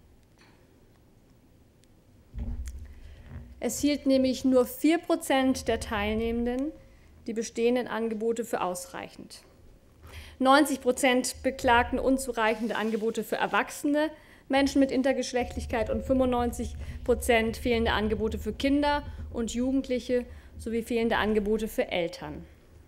Es hielt nämlich nur vier Prozent der Teilnehmenden die bestehenden Angebote für ausreichend. neunzig Prozent beklagten unzureichende Angebote für Erwachsene, Menschen mit Intergeschlechtlichkeit und fünfundneunzig Prozent fehlende Angebote für Kinder und Jugendliche sowie fehlende Angebote für Eltern.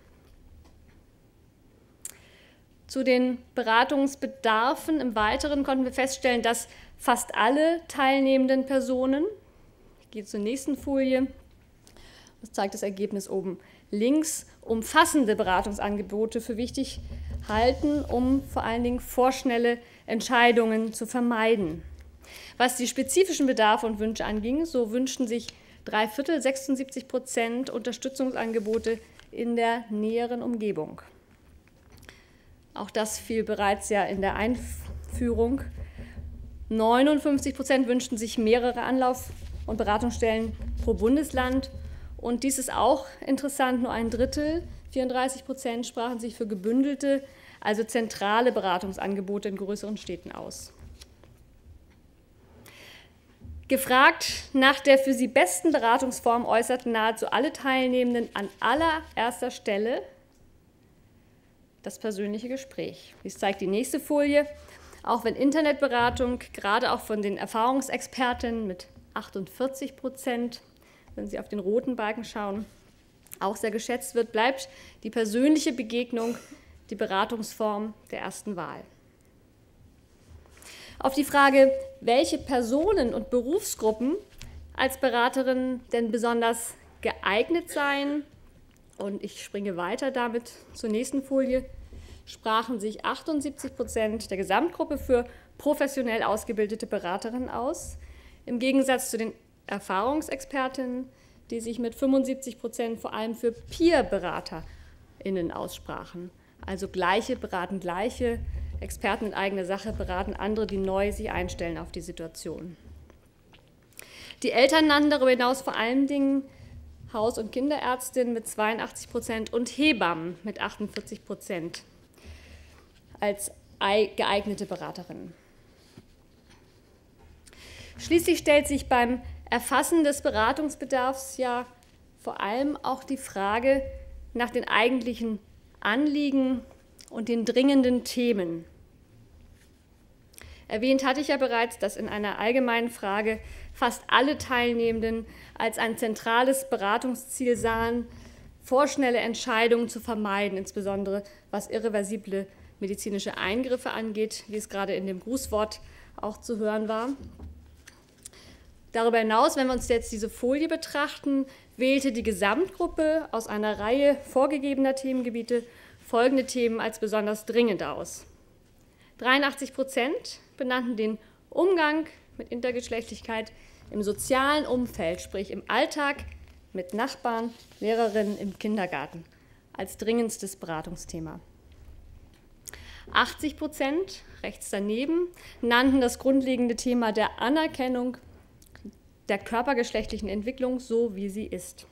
Zu den Beratungsbedarfen im Weiteren konnten wir feststellen, dass fast alle teilnehmenden Personen, ich gehe zur nächsten Folie, das zeigt das Ergebnis oben links, umfassende Beratungsangebote für wichtig halten, um vor allen Dingen vorschnelle Entscheidungen zu vermeiden. Was die spezifischen Bedarfe und Wünsche anging, so wünschten sich drei Viertel, sechsundsiebzig Prozent Unterstützungsangebote in der näheren Umgebung. Auch das fiel bereits ja in der Einführung. neunundfünfzig Prozent wünschten sich mehrere Anlauf- und Beratungsstellen pro Bundesland. Und dies ist auch interessant, nur ein Drittel, vierunddreißig Prozent, sprachen sich für gebündelte, also zentrale Beratungsangebote in größeren Städten aus. Gefragt nach der für sie besten Beratungsform äußerten nahezu alle Teilnehmenden an allererster Stelle das persönliche Gespräch. Dies zeigt die nächste Folie. Auch wenn Internetberatung, gerade auch von den Erfahrungsexperten mit achtundvierzig Prozent, wenn Sie auf den roten Balken schauen, auch sehr geschätzt wird, bleibt die persönliche Begegnung die Beratungsform der ersten Wahl. Auf die Frage, welche Personen und Berufsgruppen als Beraterin denn besonders geeignet seien, und ich springe weiter damit zur nächsten Folie, sprachen sich achtundsiebzig Prozent der Gesamtgruppe für professionell ausgebildete Beraterinnen aus, im Gegensatz zu den Erfahrungsexpertinnen, die sich mit fünfundsiebzig Prozent vor allem für Peer-BeraterInnen aussprachen. Also Gleiche beraten Gleiche, Experten in eigener Sache beraten andere, die neu sich einstellen auf die Situation. Die Eltern nannten darüber hinaus vor allen Dingen Haus- und Kinderärztinnen mit zweiundachtzig Prozent und Hebammen mit achtundvierzig Prozent als geeignete Beraterinnen. Schließlich stellt sich beim Erfassen des Beratungsbedarfs ja vor allem auch die Frage nach den eigentlichen Anliegen und den dringenden Themen. Erwähnt hatte ich ja bereits, dass in einer allgemeinen Frage fast alle Teilnehmenden als ein zentrales Beratungsziel sahen, vorschnelle Entscheidungen zu vermeiden, insbesondere was irreversible medizinische Eingriffe angeht, wie es gerade in dem Grußwort auch zu hören war. Darüber hinaus, wenn wir uns jetzt diese Folie betrachten, wählte die Gesamtgruppe aus einer Reihe vorgegebener Themengebiete folgende Themen als besonders dringend aus. dreiundachtzig Prozent benannten den Umgang mit Intergeschlechtlichkeit im sozialen Umfeld, sprich im Alltag mit Nachbarn, Lehrerinnen im Kindergarten, als dringendstes Beratungsthema. achtzig Prozent, rechts daneben, nannten das grundlegende Thema der Anerkennung der körpergeschlechtlichen Entwicklung, so wie sie ist.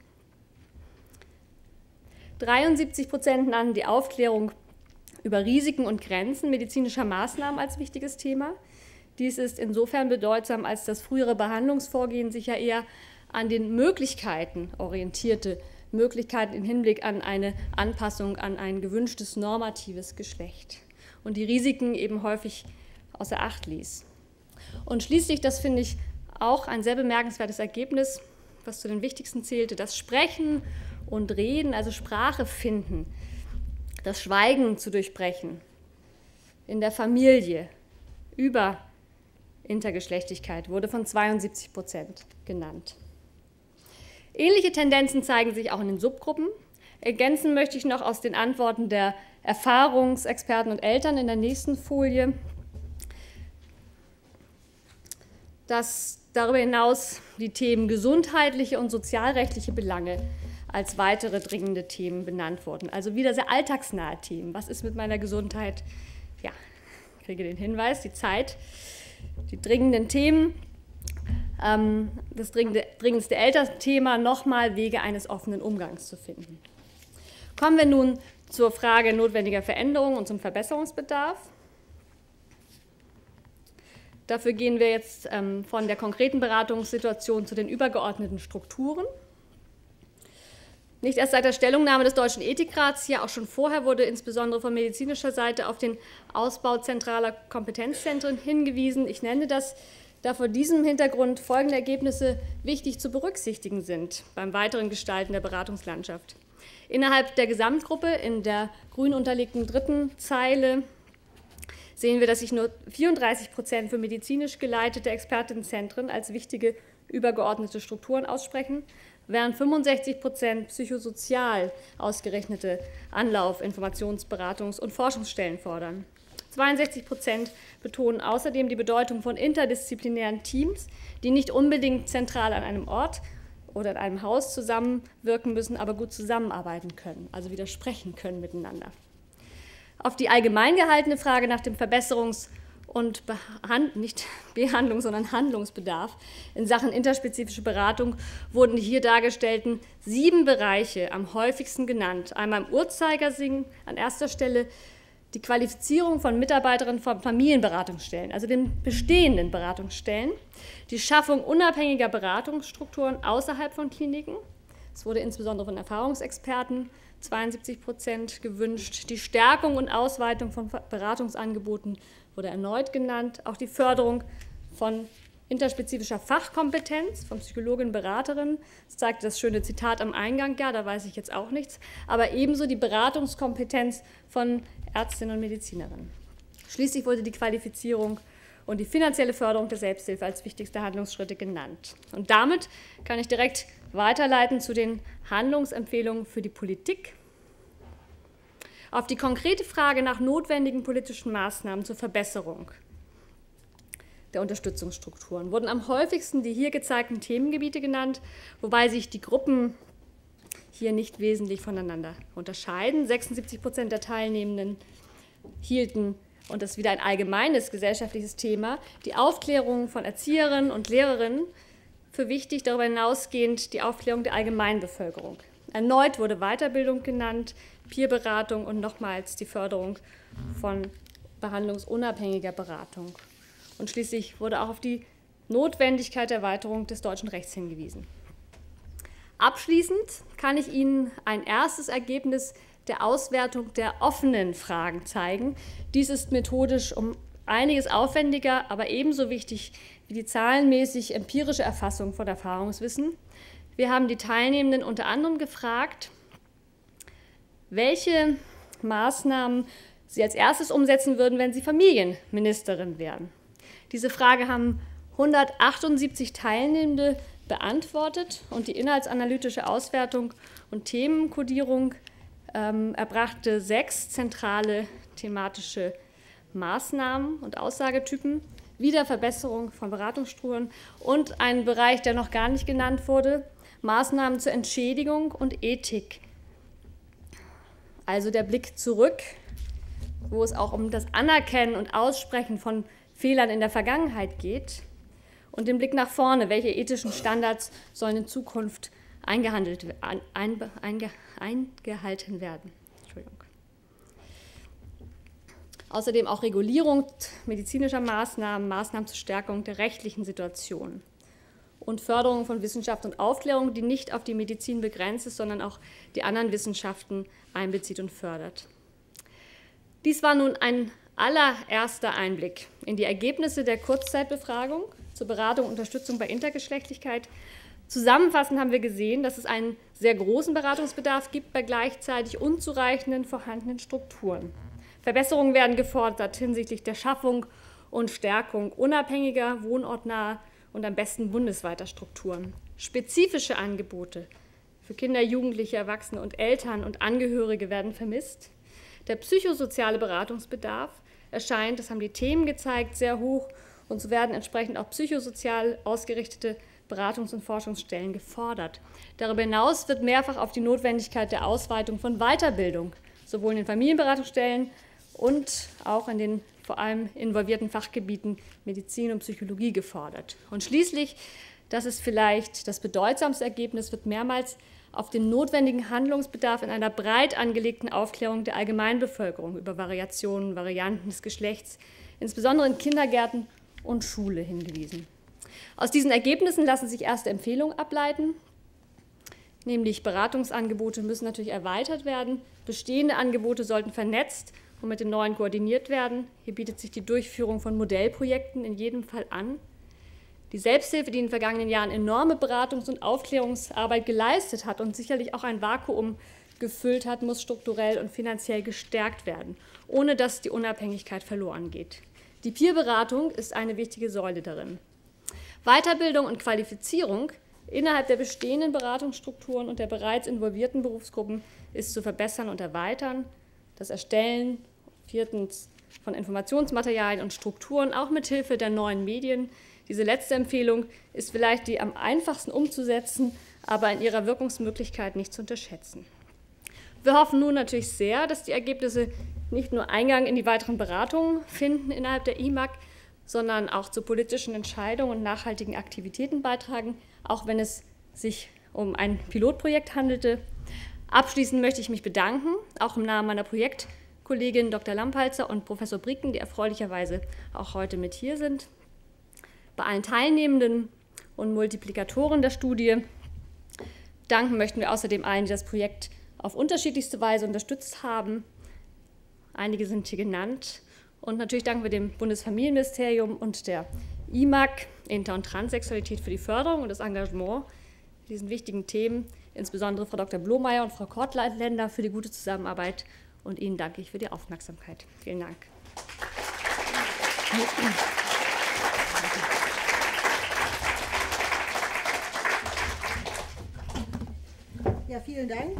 dreiundsiebzig Prozent nannten die Aufklärung über Risiken und Grenzen medizinischer Maßnahmen als wichtiges Thema. Dies ist insofern bedeutsam, als das frühere Behandlungsvorgehen sich ja eher an den Möglichkeiten orientierte, Möglichkeiten im Hinblick an eine Anpassung an ein gewünschtes normatives Geschlecht und die Risiken eben häufig außer Acht ließ. Und schließlich, das finde ich auch ein sehr bemerkenswertes Ergebnis, was zu den wichtigsten zählte, das Sprechen und Reden, also Sprache finden, das Schweigen zu durchbrechen, in der Familie, über Intergeschlechtlichkeit, wurde von zweiundsiebzig Prozent genannt. Ähnliche Tendenzen zeigen sich auch in den Subgruppen. Ergänzen möchte ich noch aus den Antworten der Erfahrungsexperten und Eltern in der nächsten Folie, dass darüber hinaus die Themen gesundheitliche und sozialrechtliche Belange als weitere dringende Themen benannt wurden. Also wieder sehr alltagsnahe Themen. Was ist mit meiner Gesundheit? Ja, ich kriege den Hinweis, die Zeit, die dringenden Themen. Ähm, das dringende, dringendste Elternthema, nochmal Wege eines offenen Umgangs zu finden. Kommen wir nun zur Frage notwendiger Veränderungen und zum Verbesserungsbedarf. Dafür gehen wir jetzt ähm, von der konkreten Beratungssituation zu den übergeordneten Strukturen. Nicht erst seit der Stellungnahme des Deutschen Ethikrats, ja auch schon vorher wurde insbesondere von medizinischer Seite auf den Ausbau zentraler Kompetenzzentren hingewiesen. Ich nenne das, da vor diesem Hintergrund folgende Ergebnisse wichtig zu berücksichtigen sind beim weiteren Gestalten der Beratungslandschaft. Innerhalb der Gesamtgruppe in der grün unterlegten dritten Zeile sehen wir, dass sich nur vierunddreißig Prozent für medizinisch geleitete Expertenzentren als wichtige übergeordnete Strukturen aussprechen, während fünfundsechzig Prozent psychosozial ausgerechnete Anlauf-, Informations-, Beratungs- und Forschungsstellen fordern. zweiundsechzig Prozent betonen außerdem die Bedeutung von interdisziplinären Teams, die nicht unbedingt zentral an einem Ort oder in einem Haus zusammenwirken müssen, aber gut zusammenarbeiten können, also widersprechen können miteinander. Auf die allgemein gehaltene Frage nach dem Verbesserungs- und Behand- nicht Behandlungs-, sondern Handlungsbedarf in Sachen interspezifische Beratung wurden die hier dargestellten sieben Bereiche am häufigsten genannt. Einmal im Uhrzeigersinn an erster Stelle die Qualifizierung von Mitarbeiterinnen von Familienberatungsstellen, also den bestehenden Beratungsstellen, die Schaffung unabhängiger Beratungsstrukturen außerhalb von Kliniken. Es wurde insbesondere von Erfahrungsexperten zweiundsiebzig Prozent gewünscht. Die Stärkung und Ausweitung von Beratungsangeboten wurde erneut genannt. Auch die Förderung von interspezifischer Fachkompetenz von Psychologinnen und Beraterinnen. Das zeigte das schöne Zitat am Eingang, ja, da weiß ich jetzt auch nichts. Aber ebenso die Beratungskompetenz von Ärztinnen und Medizinerinnen. Schließlich wurde die Qualifizierung und die finanzielle Förderung der Selbsthilfe als wichtigste Handlungsschritte genannt. Und damit kann ich direkt weiterleiten zu den Handlungsempfehlungen für die Politik. Auf die konkrete Frage nach notwendigen politischen Maßnahmen zur Verbesserung der Unterstützungsstrukturen wurden am häufigsten die hier gezeigten Themengebiete genannt, wobei sich die Gruppen hier nicht wesentlich voneinander unterscheiden. sechsundsiebzig Prozent der Teilnehmenden hielten, und das ist wieder ein allgemeines gesellschaftliches Thema, die Aufklärung von Erzieherinnen und Lehrerinnen für wichtig, darüber hinausgehend die Aufklärung der Allgemeinbevölkerung. Erneut wurde Weiterbildung genannt, Peerberatung und nochmals die Förderung von behandlungsunabhängiger Beratung. Und schließlich wurde auch auf die Notwendigkeit der Erweiterung des deutschen Rechts hingewiesen. Abschließend kann ich Ihnen ein erstes Ergebnis der Auswertung der offenen Fragen zeigen. Dies ist methodisch um einiges aufwendiger, aber ebenso wichtig wie die zahlenmäßig empirische Erfassung von Erfahrungswissen. Wir haben die Teilnehmenden unter anderem gefragt, welche Maßnahmen sie als erstes umsetzen würden, wenn sie Familienministerin wären. Diese Frage haben hundertachtundsiebzig Teilnehmende beantwortet und die inhaltsanalytische Auswertung und Themenkodierung ähm, erbrachte sechs zentrale thematische Maßnahmen und Aussagetypen, Wiederverbesserung von Beratungsstrukturen und einen Bereich, der noch gar nicht genannt wurde, Maßnahmen zur Entschädigung und Ethik. Also der Blick zurück, wo es auch um das Anerkennen und Aussprechen von Fehlern in der Vergangenheit geht Und den Blick nach vorne, welche ethischen Standards sollen in Zukunft eingehandelt, ein, einge, eingehalten werden. Entschuldigung. Außerdem auch Regulierung medizinischer Maßnahmen, Maßnahmen zur Stärkung der rechtlichen Situation und Förderung von Wissenschaft und Aufklärung, die nicht auf die Medizin begrenzt ist, sondern auch die anderen Wissenschaften einbezieht und fördert. Dies war nun ein allererster Einblick in die Ergebnisse der Kurzzeitbefragung zur Beratung und Unterstützung bei Intergeschlechtlichkeit. Zusammenfassend haben wir gesehen, dass es einen sehr großen Beratungsbedarf gibt bei gleichzeitig unzureichenden vorhandenen Strukturen. Verbesserungen werden gefordert hinsichtlich der Schaffung und Stärkung unabhängiger, wohnortnaher und am besten bundesweiter Strukturen. Spezifische Angebote für Kinder, Jugendliche, Erwachsene und Eltern und Angehörige werden vermisst. Der psychosoziale Beratungsbedarf erscheint, das haben die Themen gezeigt, sehr hoch, und so werden entsprechend auch psychosozial ausgerichtete Beratungs- und Forschungsstellen gefordert. Darüber hinaus wird mehrfach auf die Notwendigkeit der Ausweitung von Weiterbildung, sowohl in den Familienberatungsstellen und auch in den vor allem involvierten Fachgebieten Medizin und Psychologie gefordert. Und schließlich, das ist vielleicht das bedeutsamste Ergebnis, wird mehrmals auf den notwendigen Handlungsbedarf in einer breit angelegten Aufklärung der Allgemeinbevölkerung über Variationen, Varianten des Geschlechts, insbesondere in Kindergärten und Schule hingewiesen. Aus diesen Ergebnissen lassen sich erste Empfehlungen ableiten, nämlich Beratungsangebote müssen natürlich erweitert werden, bestehende Angebote sollten vernetzt und mit den neuen koordiniert werden. Hier bietet sich die Durchführung von Modellprojekten in jedem Fall an. Die Selbsthilfe, die in den vergangenen Jahren enorme Beratungs- und Aufklärungsarbeit geleistet hat und sicherlich auch ein Vakuum gefüllt hat, muss strukturell und finanziell gestärkt werden, ohne dass die Unabhängigkeit verloren geht. Die Peerberatung ist eine wichtige Säule darin. Weiterbildung und Qualifizierung innerhalb der bestehenden Beratungsstrukturen und der bereits involvierten Berufsgruppen ist zu verbessern und erweitern. Das Erstellen, viertens, von Informationsmaterialien und Strukturen, auch mit Hilfe der neuen Medien. Diese letzte Empfehlung ist vielleicht die am einfachsten umzusetzen, aber in ihrer Wirkungsmöglichkeit nicht zu unterschätzen. Wir hoffen nun natürlich sehr, dass die Ergebnisse nicht nur Eingang in die weiteren Beratungen finden innerhalb der I M A G, sondern auch zu politischen Entscheidungen und nachhaltigen Aktivitäten beitragen, auch wenn es sich um ein Pilotprojekt handelte. Abschließend möchte ich mich bedanken, auch im Namen meiner Projektkollegin Doktor Lampalzer und Professor Bricken, die erfreulicherweise auch heute mit hier sind, bei allen Teilnehmenden und Multiplikatoren der Studie. Danken möchten wir außerdem allen, die das Projekt auf unterschiedlichste Weise unterstützt haben. Einige sind hier genannt. Und natürlich danken wir dem Bundesfamilienministerium und der I M A G, Inter- und Transsexualität, für die Förderung und das Engagement in diesen wichtigen Themen, insbesondere Frau Doktor Blomeyer und Frau Kortländer für die gute Zusammenarbeit. Und Ihnen danke ich für die Aufmerksamkeit. Vielen Dank.
Ja, vielen Dank.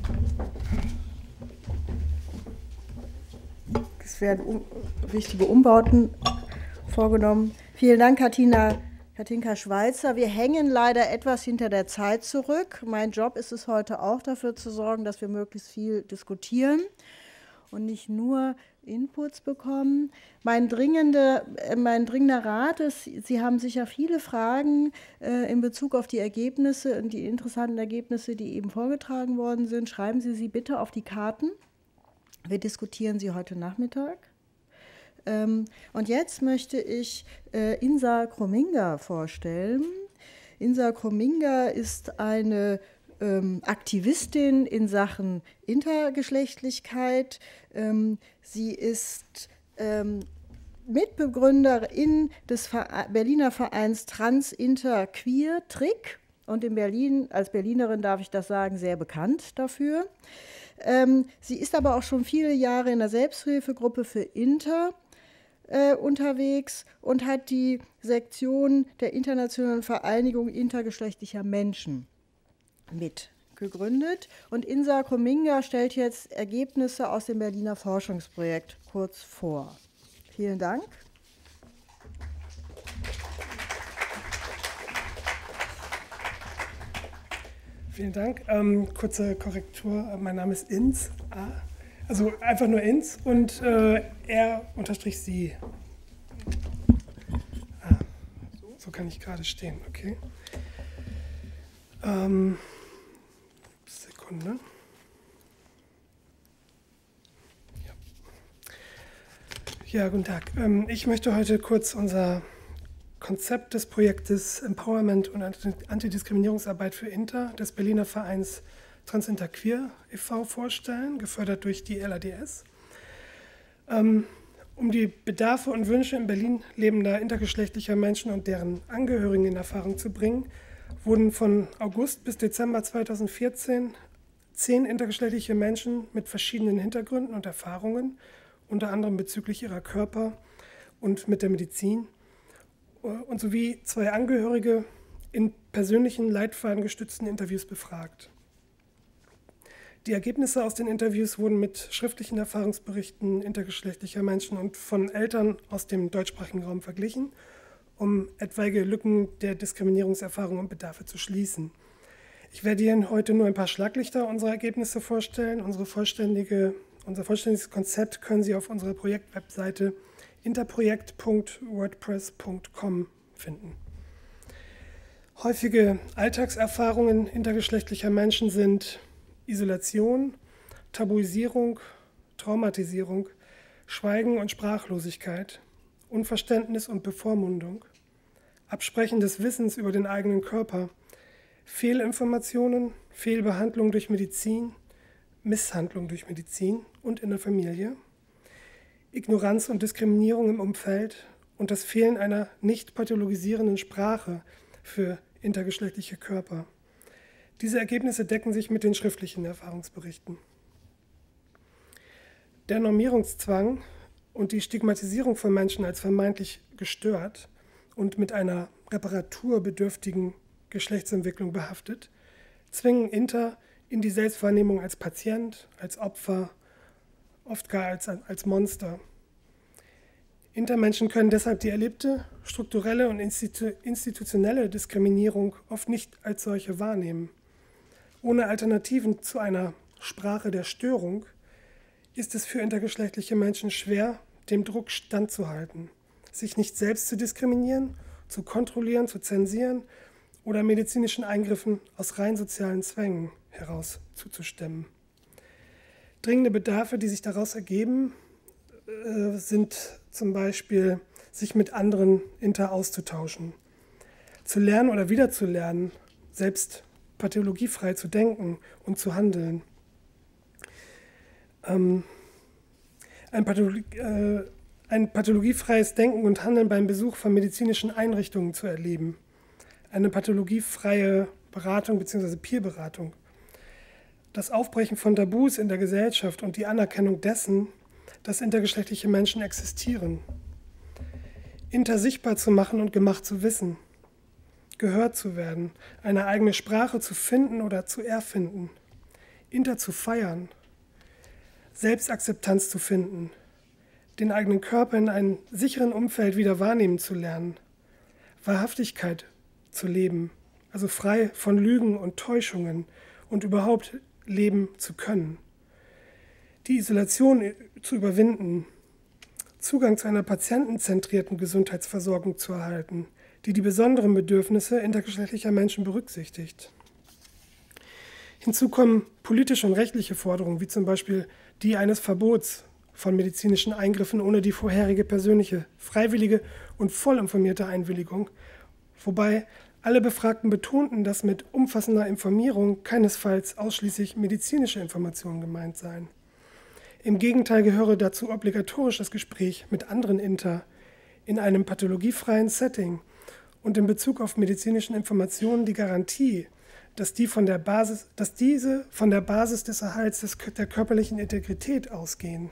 Es werden um, wichtige Umbauten vorgenommen. Vielen Dank, Katina, Katinka Schweizer. Wir hängen leider etwas hinter der Zeit zurück. Mein Job ist es heute auch, dafür zu sorgen, dass wir möglichst viel diskutieren und nicht nur Inputs bekommen. Mein, dringende, mein dringender Rat ist, Sie haben sicher viele Fragen äh, in Bezug auf die Ergebnisse und die interessanten Ergebnisse, die eben vorgetragen worden sind. Schreiben Sie sie bitte auf die Karten. Wir diskutieren sie heute Nachmittag. Ähm, und jetzt möchte ich äh, Insa Krominga vorstellen. Insa Krominga ist eine ähm, Aktivistin in Sachen Intergeschlechtlichkeit. Ähm, sie ist ähm, Mitbegründerin des Berliner Vereins Trans Inter Queer Trick und in Berlin, als Berlinerin darf ich das sagen, sehr bekannt dafür. Ähm, sie ist aber auch schon viele Jahre in der Selbsthilfegruppe für Inter äh, unterwegs und hat die Sektion der Internationalen Vereinigung intergeschlechtlicher Menschen mitgegründet. Und Insa Krominga stellt jetzt Ergebnisse aus dem Berliner Forschungsprojekt kurz vor. Vielen Dank.
Vielen Dank. Ähm, kurze Korrektur. Mein Name ist Ins. A. Also einfach nur Ins und äh, er unterstrich sie. Ah, so. So kann ich gerade stehen, okay. Ähm, Sekunde. Ja. Ja, guten Tag. Ähm, ich möchte heute kurz unser Konzept des Projektes Empowerment und Antidiskriminierungsarbeit für Inter des Berliner Vereins Transinterqueer e V vorstellen, gefördert durch die L A D S. Ähm, um die Bedarfe und Wünsche in Berlin lebender intergeschlechtlicher Menschen und deren Angehörigen in Erfahrung zu bringen, wurden von August bis Dezember zweitausendvierzehn zehn intergeschlechtliche Menschen mit verschiedenen Hintergründen und Erfahrungen, unter anderem bezüglich ihrer Körper und mit der Medizin, und sowie zwei Angehörige in persönlichen, leitfadengestützten Interviews befragt. Die Ergebnisse aus den Interviews wurden mit schriftlichen Erfahrungsberichten intergeschlechtlicher Menschen und von Eltern aus dem deutschsprachigen Raum verglichen, um etwaige Lücken der Diskriminierungserfahrungen und Bedarfe zu schließen. Ich werde Ihnen heute nur ein paar Schlaglichter unserer Ergebnisse vorstellen. Unsere vollständige, unser vollständiges Konzept können Sie auf unserer Projektwebseite interprojekt punkt wordpress punkt com finden. Häufige Alltagserfahrungen intergeschlechtlicher Menschen sind Isolation, Tabuisierung, Traumatisierung, Schweigen und Sprachlosigkeit, Unverständnis und Bevormundung, Absprechen des Wissens über den eigenen Körper, Fehlinformationen, Fehlbehandlung durch Medizin, Misshandlung durch Medizin und in der Familie, Ignoranz und Diskriminierung im Umfeld und das Fehlen einer nicht pathologisierenden Sprache für intergeschlechtliche Körper. Diese Ergebnisse decken sich mit den schriftlichen Erfahrungsberichten. Der Normierungszwang und die Stigmatisierung von Menschen als vermeintlich gestört und mit einer reparaturbedürftigen Geschlechtsentwicklung behaftet, zwingen Inter in die Selbstwahrnehmung als Patient, als Opfer, oft gar als, als Monster. Intermenschen können deshalb die erlebte, strukturelle und institu- institutionelle Diskriminierung oft nicht als solche wahrnehmen. Ohne Alternativen zu einer Sprache der Störung ist es für intergeschlechtliche Menschen schwer, dem Druck standzuhalten, sich nicht selbst zu diskriminieren, zu kontrollieren, zu zensieren oder medizinischen Eingriffen aus rein sozialen Zwängen heraus zuzustimmen. Dringende Bedarfe, die sich daraus ergeben, äh, sind zum Beispiel, sich mit anderen Inter auszutauschen, zu lernen oder wiederzulernen, selbst pathologiefrei zu denken und zu handeln. Ähm, ein, Pathologie, äh, ein pathologiefreies Denken und Handeln beim Besuch von medizinischen Einrichtungen zu erleben. Eine pathologiefreie Beratung bzw. Peerberatung. Das Aufbrechen von Tabus in der Gesellschaft und die Anerkennung dessen, dass intergeschlechtliche Menschen existieren. Inter sichtbar zu machen und gemacht zu wissen. Gehört zu werden, eine eigene Sprache zu finden oder zu erfinden, Inter zu feiern, Selbstakzeptanz zu finden, den eigenen Körper in einem sicheren Umfeld wieder wahrnehmen zu lernen, Wahrhaftigkeit zu leben, also frei von Lügen und Täuschungen und überhaupt leben zu können, die Isolation zu überwinden, Zugang zu einer patientenzentrierten Gesundheitsversorgung zu erhalten, die die besonderen Bedürfnisse intergeschlechtlicher Menschen berücksichtigt. Hinzu kommen politische und rechtliche Forderungen, wie zum Beispiel die eines Verbots von medizinischen Eingriffen ohne die vorherige persönliche, freiwillige und voll informierte Einwilligung, wobei alle Befragten betonten, dass mit umfassender Informierung keinesfalls ausschließlich medizinische Informationen gemeint seien. Im Gegenteil gehöre dazu obligatorisch das Gespräch mit anderen Inter in einem pathologiefreien Setting und in Bezug auf medizinischen Informationen die Garantie, dass, die von der Basis, dass diese von der Basis des Erhalts des, der körperlichen Integrität ausgehen.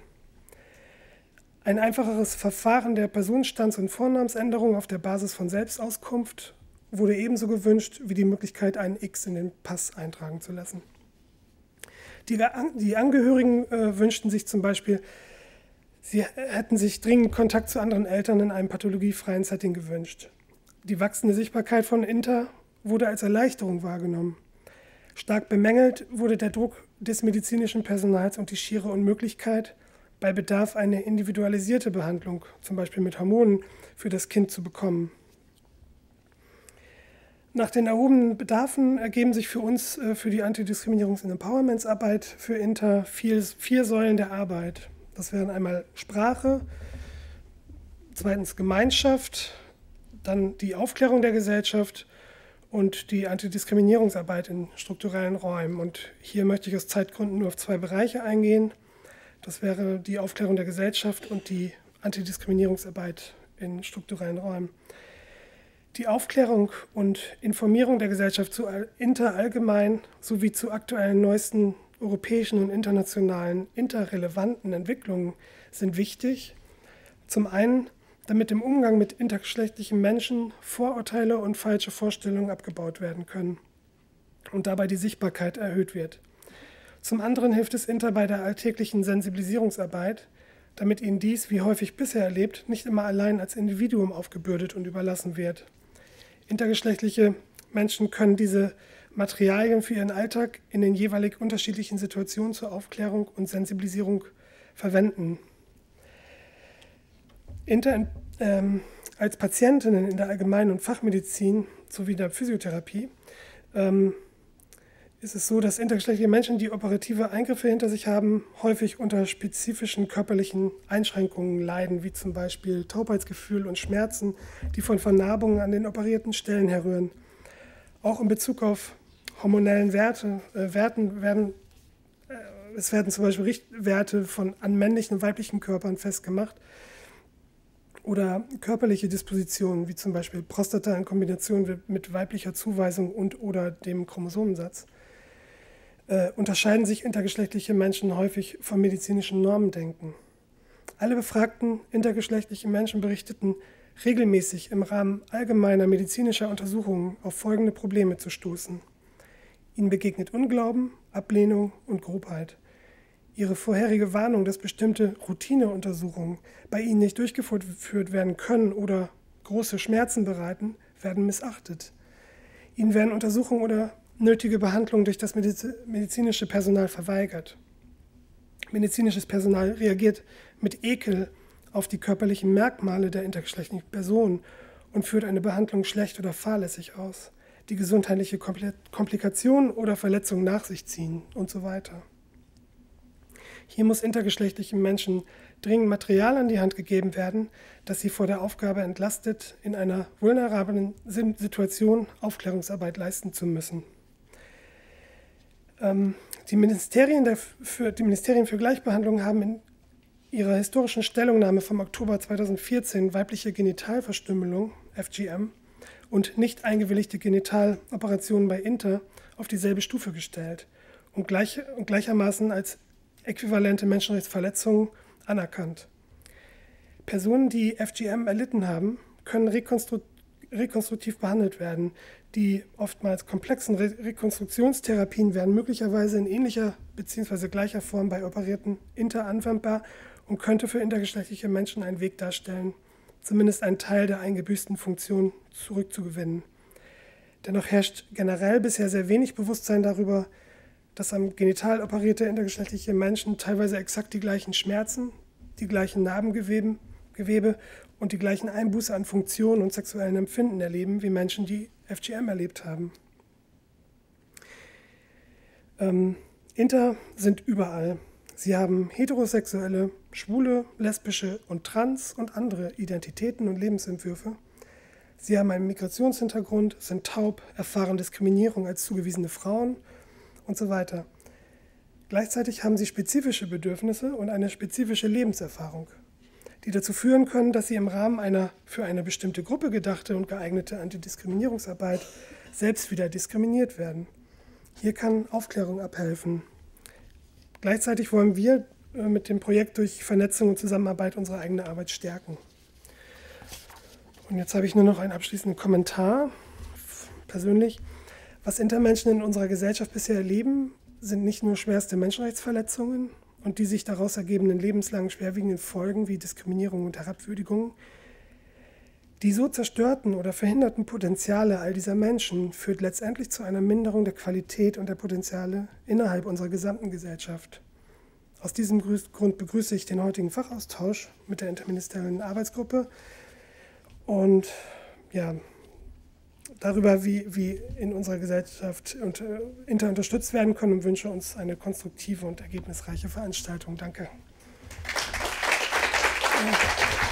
Ein einfacheres Verfahren der Personenstands- und Vornamensänderung auf der Basis von Selbstauskunft wurde ebenso gewünscht wie die Möglichkeit, einen X in den Pass eintragen zu lassen. Die, die Angehörigen äh, wünschten sich zum Beispiel, sie hätten sich dringend Kontakt zu anderen Eltern in einem pathologiefreien Setting gewünscht. Die wachsende Sichtbarkeit von Inter wurde als Erleichterung wahrgenommen. Stark bemängelt wurde der Druck des medizinischen Personals und die schiere Unmöglichkeit, bei Bedarf eine individualisierte Behandlung, zum Beispiel mit Hormonen, für das Kind zu bekommen. Nach den erhobenen Bedarfen ergeben sich für uns, äh, für die Antidiskriminierungs- und Empowermentsarbeit für Inter vier, vier Säulen der Arbeit. Das wären einmal Sprache, zweitens Gemeinschaft, dann die Aufklärung der Gesellschaft und die Antidiskriminierungsarbeit in strukturellen Räumen. Und hier möchte ich aus Zeitgründen nur auf zwei Bereiche eingehen. Das wäre die Aufklärung der Gesellschaft und die Antidiskriminierungsarbeit in strukturellen Räumen. Die Aufklärung und Informierung der Gesellschaft zu Inter allgemein sowie zu aktuellen neuesten europäischen und internationalen interrelevanten Entwicklungen sind wichtig. Zum einen, damit im Umgang mit intergeschlechtlichen Menschen Vorurteile und falsche Vorstellungen abgebaut werden können und dabei die Sichtbarkeit erhöht wird. Zum anderen hilft es Inter bei der alltäglichen Sensibilisierungsarbeit, damit ihnen dies, wie häufig bisher erlebt, nicht immer allein als Individuum aufgebürdet und überlassen wird. Intergeschlechtliche Menschen können diese Materialien für ihren Alltag in den jeweilig unterschiedlichen Situationen zur Aufklärung und Sensibilisierung verwenden. Inter, ähm, als Patientinnen in der Allgemein- und Fachmedizin sowie der Physiotherapie ähm, ist es so, dass intergeschlechtliche Menschen, die operative Eingriffe hinter sich haben, häufig unter spezifischen körperlichen Einschränkungen leiden, wie zum Beispiel Taubheitsgefühl und Schmerzen, die von Vernarbungen an den operierten Stellen herrühren. Auch in Bezug auf hormonellen Werte, äh, Werten werden, äh, es werden zum Beispiel Richtwerte von an männlichen und weiblichen Körpern festgemacht oder körperliche Dispositionen, wie zum Beispiel Prostata in Kombination mit weiblicher Zuweisung und oder dem Chromosomensatz. Äh, unterscheiden sich intergeschlechtliche Menschen häufig vom medizinischen Normendenken. Alle befragten intergeschlechtlichen Menschen berichteten, regelmäßig im Rahmen allgemeiner medizinischer Untersuchungen auf folgende Probleme zu stoßen. Ihnen begegnet Unglauben, Ablehnung und Grobheit. Ihre vorherige Warnung, dass bestimmte Routineuntersuchungen bei ihnen nicht durchgeführt werden können oder große Schmerzen bereiten, werden missachtet. Ihnen werden Untersuchungen oder nötige Behandlung durch das medizinische Personal verweigert. Medizinisches Personal reagiert mit Ekel auf die körperlichen Merkmale der intergeschlechtlichen Person und führt eine Behandlung schlecht oder fahrlässig aus, die gesundheitliche Komplikationen oder Verletzungen nach sich ziehen und so weiter. Hier muss intergeschlechtlichen Menschen dringend Material an die Hand gegeben werden, das sie vor der Aufgabe entlastet, in einer vulnerablen Situation Aufklärungsarbeit leisten zu müssen. Die Ministerien, der für, die Ministerien für Gleichbehandlung haben in ihrer historischen Stellungnahme vom Oktober zweitausendvierzehn weibliche Genitalverstümmelung, F G M, und nicht eingewilligte Genitaloperationen bei Inter auf dieselbe Stufe gestellt und, gleich, und gleichermaßen als äquivalente Menschenrechtsverletzungen anerkannt. Personen, die F G M erlitten haben, können rekonstru rekonstruktiv behandelt werden. Die oftmals komplexen Re Rekonstruktionstherapien werden möglicherweise in ähnlicher bzw. gleicher Form bei operierten Inter anwendbar und könnte für intergeschlechtliche Menschen einen Weg darstellen, zumindest einen Teil der eingebüßten Funktion zurückzugewinnen. Dennoch herrscht generell bisher sehr wenig Bewusstsein darüber, dass am genital operierte intergeschlechtliche Menschen teilweise exakt die gleichen Schmerzen, die gleichen Narbengewebe Gewebe und die gleichen Einbuße an Funktionen und sexuellen Empfinden erleben, wie Menschen, die F G M erlebt haben. Ähm, Inter sind überall. Sie haben heterosexuelle, schwule, lesbische und trans und andere Identitäten und Lebensentwürfe. Sie haben einen Migrationshintergrund, sind taub, erfahren Diskriminierung als zugewiesene Frauen und so weiter. Gleichzeitig haben sie spezifische Bedürfnisse und eine spezifische Lebenserfahrung, die dazu führen können, dass sie im Rahmen einer für eine bestimmte Gruppe gedachte und geeignete Antidiskriminierungsarbeit selbst wieder diskriminiert werden. Hier kann Aufklärung abhelfen. Gleichzeitig wollen wir mit dem Projekt durch Vernetzung und Zusammenarbeit unsere eigene Arbeit stärken. Und jetzt habe ich nur noch einen abschließenden Kommentar. Persönlich, was Intermenschen in unserer Gesellschaft bisher erleben, sind nicht nur schwerste Menschenrechtsverletzungen und die sich daraus ergebenden lebenslangen schwerwiegenden Folgen wie Diskriminierung und Herabwürdigung. Die so zerstörten oder verhinderten Potenziale all dieser Menschen führt letztendlich zu einer Minderung der Qualität und der Potenziale innerhalb unserer gesamten Gesellschaft. Aus diesem Grund begrüße ich den heutigen Fachaustausch mit der interministeriellen Arbeitsgruppe und ja, darüber, wie, wie in unserer Gesellschaft und, äh, Inter unterstützt werden können und wünsche uns eine konstruktive und ergebnisreiche Veranstaltung. Danke. Ja.